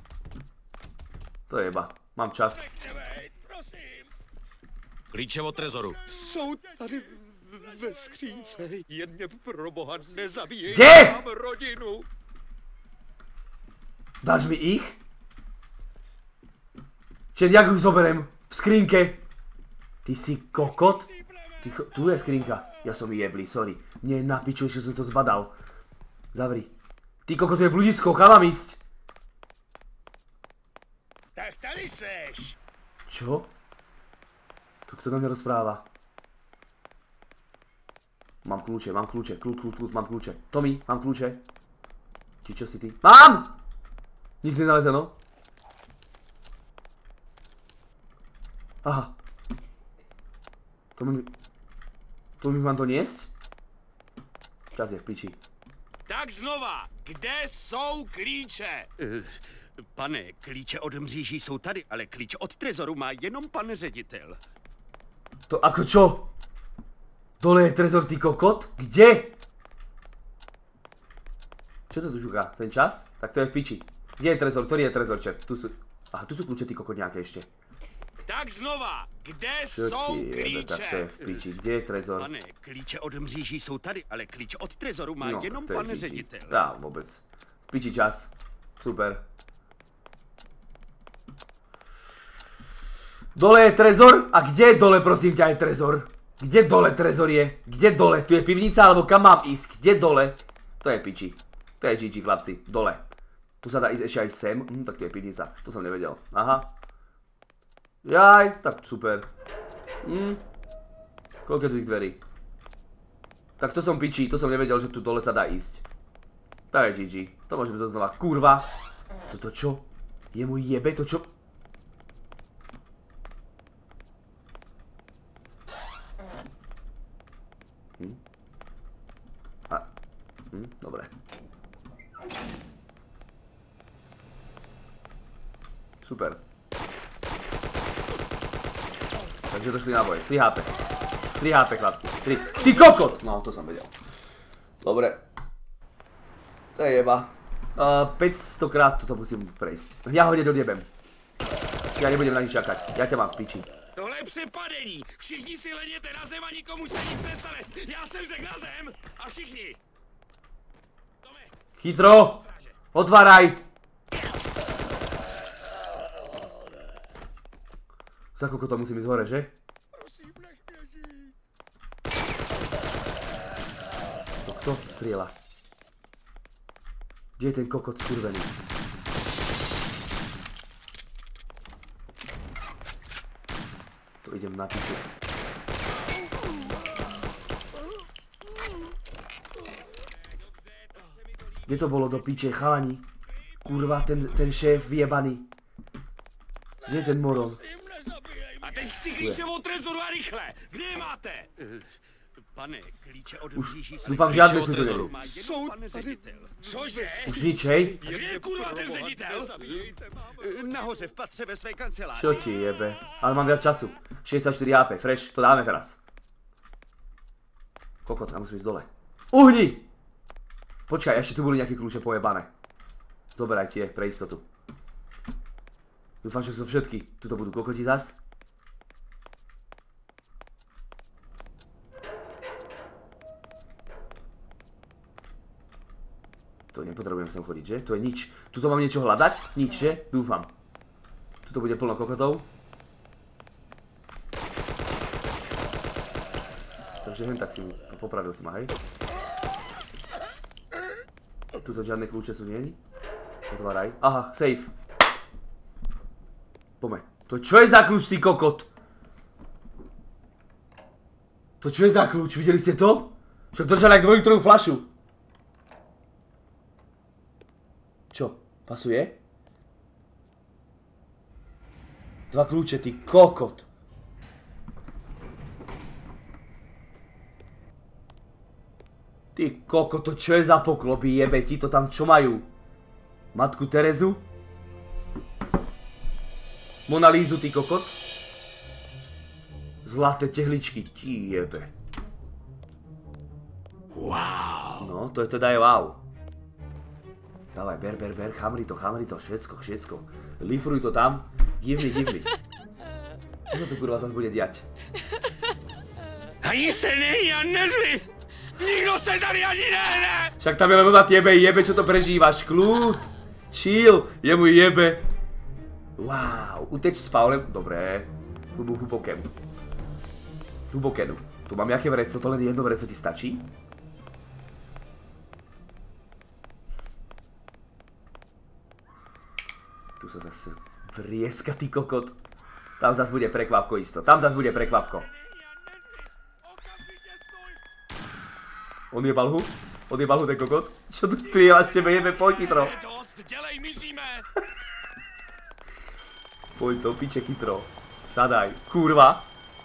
To je jeba. Mám čas. Klíče od trezoru. Jsou tady ve skřínce, jen mě pro boha nezabíjej. Kde? Mám rodinu. Dáš mi ich? Čet, jak už zoberem? V skrinke. Ty si kokot? Tu je skrinka. Ja som jeblý, sorry. Mne na piču, že som to zbadal. Zavri. Ty kokot, to je bludisko, kam mám ísť? Tak tady seš. Čo? To kto na mňa rozpráva? Mám kľúče, kľud, mám kľúče. Tommy, mám kľúče. Či čo si ty? Mám! Nic nenalezeno. Aha. To mi mám doniesť? Čas je v piči. Tak znova, kde jsou klíče? Pane, klíče od mříží jsou tady, ale klíč od trezoru má jenom pan ředitel. To ako čo? Dole je trezor, ty kokot? Kde? Čo to tu šuká? Ten čas? Tak to je v piči. Kde je trezor? Ktorý je trezor, čet? Tu sú... Aha, tu sú kľúče, ty kokot, nejaké ešte. Tak znova, kde Čo jsou ti jebe, klíče? tak to je v piči. Kde je trezor? Pane, klíče od mříží jsou tady, ale klíč od trezoru má No, jenom to je pan GG. ředitel. Dá, vôbec. V piči čas. Super. Dole je trezor? A kde dole, prosím ťa, je trezor? Kde dole trezor je? Kde dole? Tu je pivnica, alebo kam mám ísť? Kde dole? To je piči. To je GG, chlapci. Dole. Tu sa dá ísť ešte aj sem. Tak tu je pivnica. To som nevedel. Aha. Jaj, tak super. Koľko je tu tých dverí? Tak to som piči, to som nevedel, že tu dole sa dá ísť. To je GG. To môžeme zo znova. Kurva. Toto čo? Je mu jebe to čo? Dobre. Super. Takže došli náboje. 3 HP. 3 HP, chlapci. 3. Ty kokot! No, to som vedel. Dobre. To je jeba. 500 krát toto musím prejsť. Ja ho hneď odjebem. Ja nebudem na nič čakať. Ja ťa mám v piči. Tohle je přepadení. Všichni si leněte na zem a nikomu se nic nestane. Já jsem řekl na zem a všichni. Chytro! Otváraj! Za koľko to musím ísť hore, že? To kto strieľa? Kde je ten kokot skurvený? To idem na piču. Kde to bolo do piče, chalani? Kurva, ten šéf vyjebaný. Kde je ten moron? A teď si klíče od trezoru a rychle. Kde je máte? Pane, klíče od Už mříží jsou dúfam, žiadne sú tu není. Jsou tady. Cože? Už nič, hej? Kde je kurva ten ředitel? Nahoře v patře ve své kanceláři. Čo ti jebe? Ale mám viac času. 64 HP, fresh, to dáme teraz. Kokot, a musím ísť dole. Uhni! Počkaj, ešte tu boli nejaké kľúče pojebané. Zoberaj tie, pre istotu. Dúfam, že sú všetky. Tuto budú kokoti zas. To nepotrebujem sem chodiť, že? To je nič. Tuto mám niečo hľadať? Nič, že? Dúfam. Tuto bude plno kokotov. Takže hen tak si popravil si ma, hej? Tuto žiadne kľúče sú nie? Otváraj. Aha, safe. Poďme. To čo je za kľúč, ty kokot? To čo je za kľúč? Videli ste to? Však držal jak dvojlitrovú fľašu. Čo? Pasuje? 2 kľúče, ty kokot. Ty kokot, to čo je za poklopy, jebe ti to tam čo majú? Matku Terezu? Mona Lízu, ty kokot? Zlaté tehličky, ti jebe. No, to je teda wow. Dávaj, ber, chamri to, všetko. Lifruj to tam, give me. Čo sa tu kurva zase bude diať? Ani se nejí a neřvi! Nikdo se tady ani nehne! Však tam je len na tebe, jebe, čo to prežívaš, kľud, chill, jemu jebe. Wow, uteč s Paulem, dobré, hlubokenu. Tu mám jaké vreco, to len jedno vreco ti stačí? Tu sa zase vrieska, ty kokot. Tam zase bude prekvapko isto, Odjebal ho ten kokot. Čo tu strieľaš, tebe jebe, poď chytro. Poď do piče chytro. Sadaj, kurva.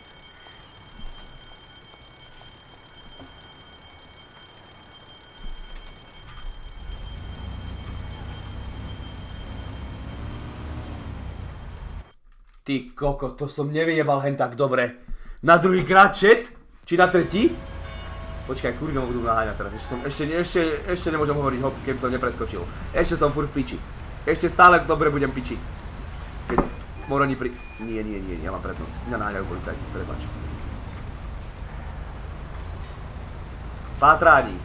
Ty kokot, to som nevyjebal hen tak dobre. Na druhý krát chat? Či na tretí? Počkaj, kurva ma budú naháňať teraz. Ešte nemôžem hovoriť hop, keby som nepreskočil. Ešte som furt v piči. Ešte stále dobre budem piči. Keď Moroni pri... Nie, ja mám prednosť. Mňa naháňajú policajti, prepáč. Pátráni.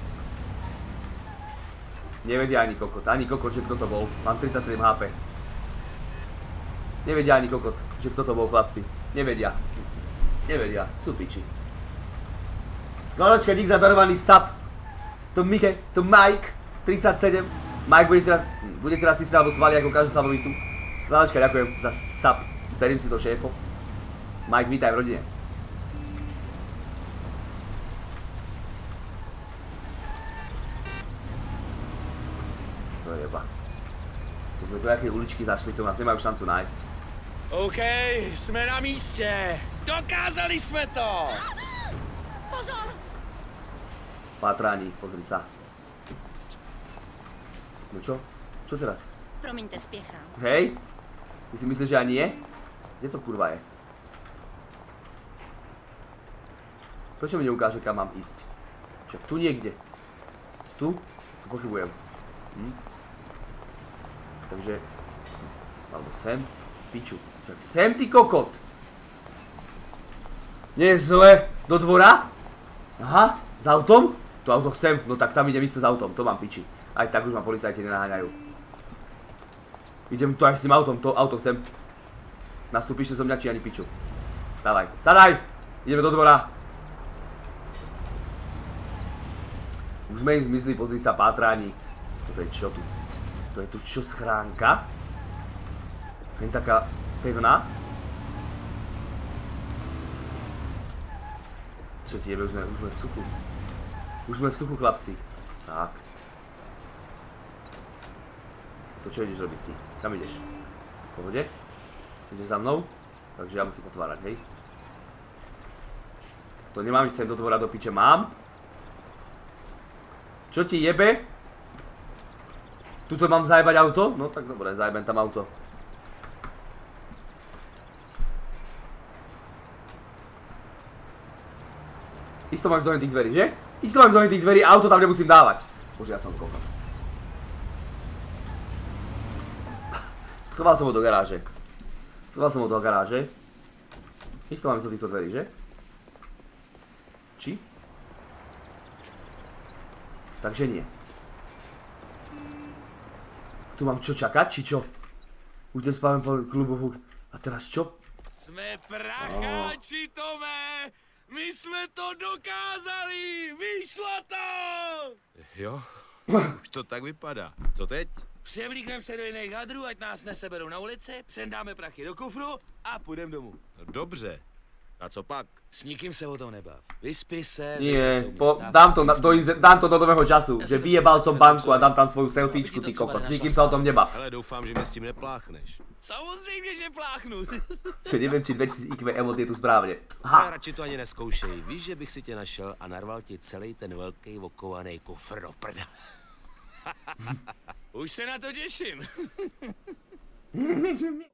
Nevedia ani kokot, že kto to bol. Mám 37 HP. Nevedia ani kokot, že kto to bol, chlapci. Nevedia, sú piči. Skladačka, dík za darovaný sub. To Mike, 37. Mike bude teraz si srať do svaly ako každú samovitu. Skladačka, ďakujem za sub. Cerím si to, šéfo. Mike, vítaj v rodine. To je jeba. To sme do jakej uličky zašli, to nás nemajú šancu nájsť. OK, jsme na místě. Dokázali jsme to. Pozor! Pátrání, pozri sa. No čo? Čo teraz? Promiňte, spěchám. Hej? Ty si myslíš, že ja nie? Kde to kurva je? Prečo mi neukáže, kam mám ísť? Čo, tu niekde? Tu? Tu pochybujem. Takže... Alebo sem? Piču. Čak sem, ty kokot! Nie je zle. Do dvora? Aha, s autom? To auto chcem, no tak tam idem isto s autom, to mám piči. Aj tak už ma policajti nenaháňajú. Idem to aj s tým autom, to auto chcem. Nastúpiš so mňa, či ani piču. Dávaj, sadaj! Ideme do dvora. Už sme im zmizli, pozri sa, pátrání. Toto je čo tu? To je tu čo, schránka? Jen taká pevná. Čo ti jebe, už sme v suchu. Už sme v suchu, chlapci. Tak. To čo ideš robiť ty? Kam ideš? V pohode? Ideš za mnou? Takže ja musím otvárať, hej? To nemám ísť sem do dvora do piče, mám? Čo ti jebe? Tuto mám zajebať auto? No tak dobre, zajebem tam auto. Isto máš do tých dverí, že? Isto máš do tých dverí, auto tam nemusím dávať. Bože, ja som kokot. Schoval som ho do garáže. Isto mám ísť do týchto dverí, že? Či? Takže nie. Tu mám čo čakať, či čo? Už ten spávame po klubu. A teraz čo? Sme pracháči, Tome! My jsme to dokázali! Vyšlo to! Jo, už to tak vypadá. Co teď? Převlíkneme se do jiných hadrů, ať nás neseberou na ulici, přendáme prachy do kufru a půjdeme domů. No dobře. A co pak? S nikým se o tom nebav. Vyspí se... Nie, dám to do nového času, že vyjebal som banku a dám tam svoju selfiečku, ty kokot. S nikým sa o tom nebav. Ale doufám, že mě s tím nepláchneš. Samozřejmě, že pláchnu. Že neviem, či 2000 IQ emot je tu správne. Aha. Radši to ani neskoušej. Víš, že bych si tě našel a narval ti celý ten velký okovaný kufr do prda. Už se na to těším.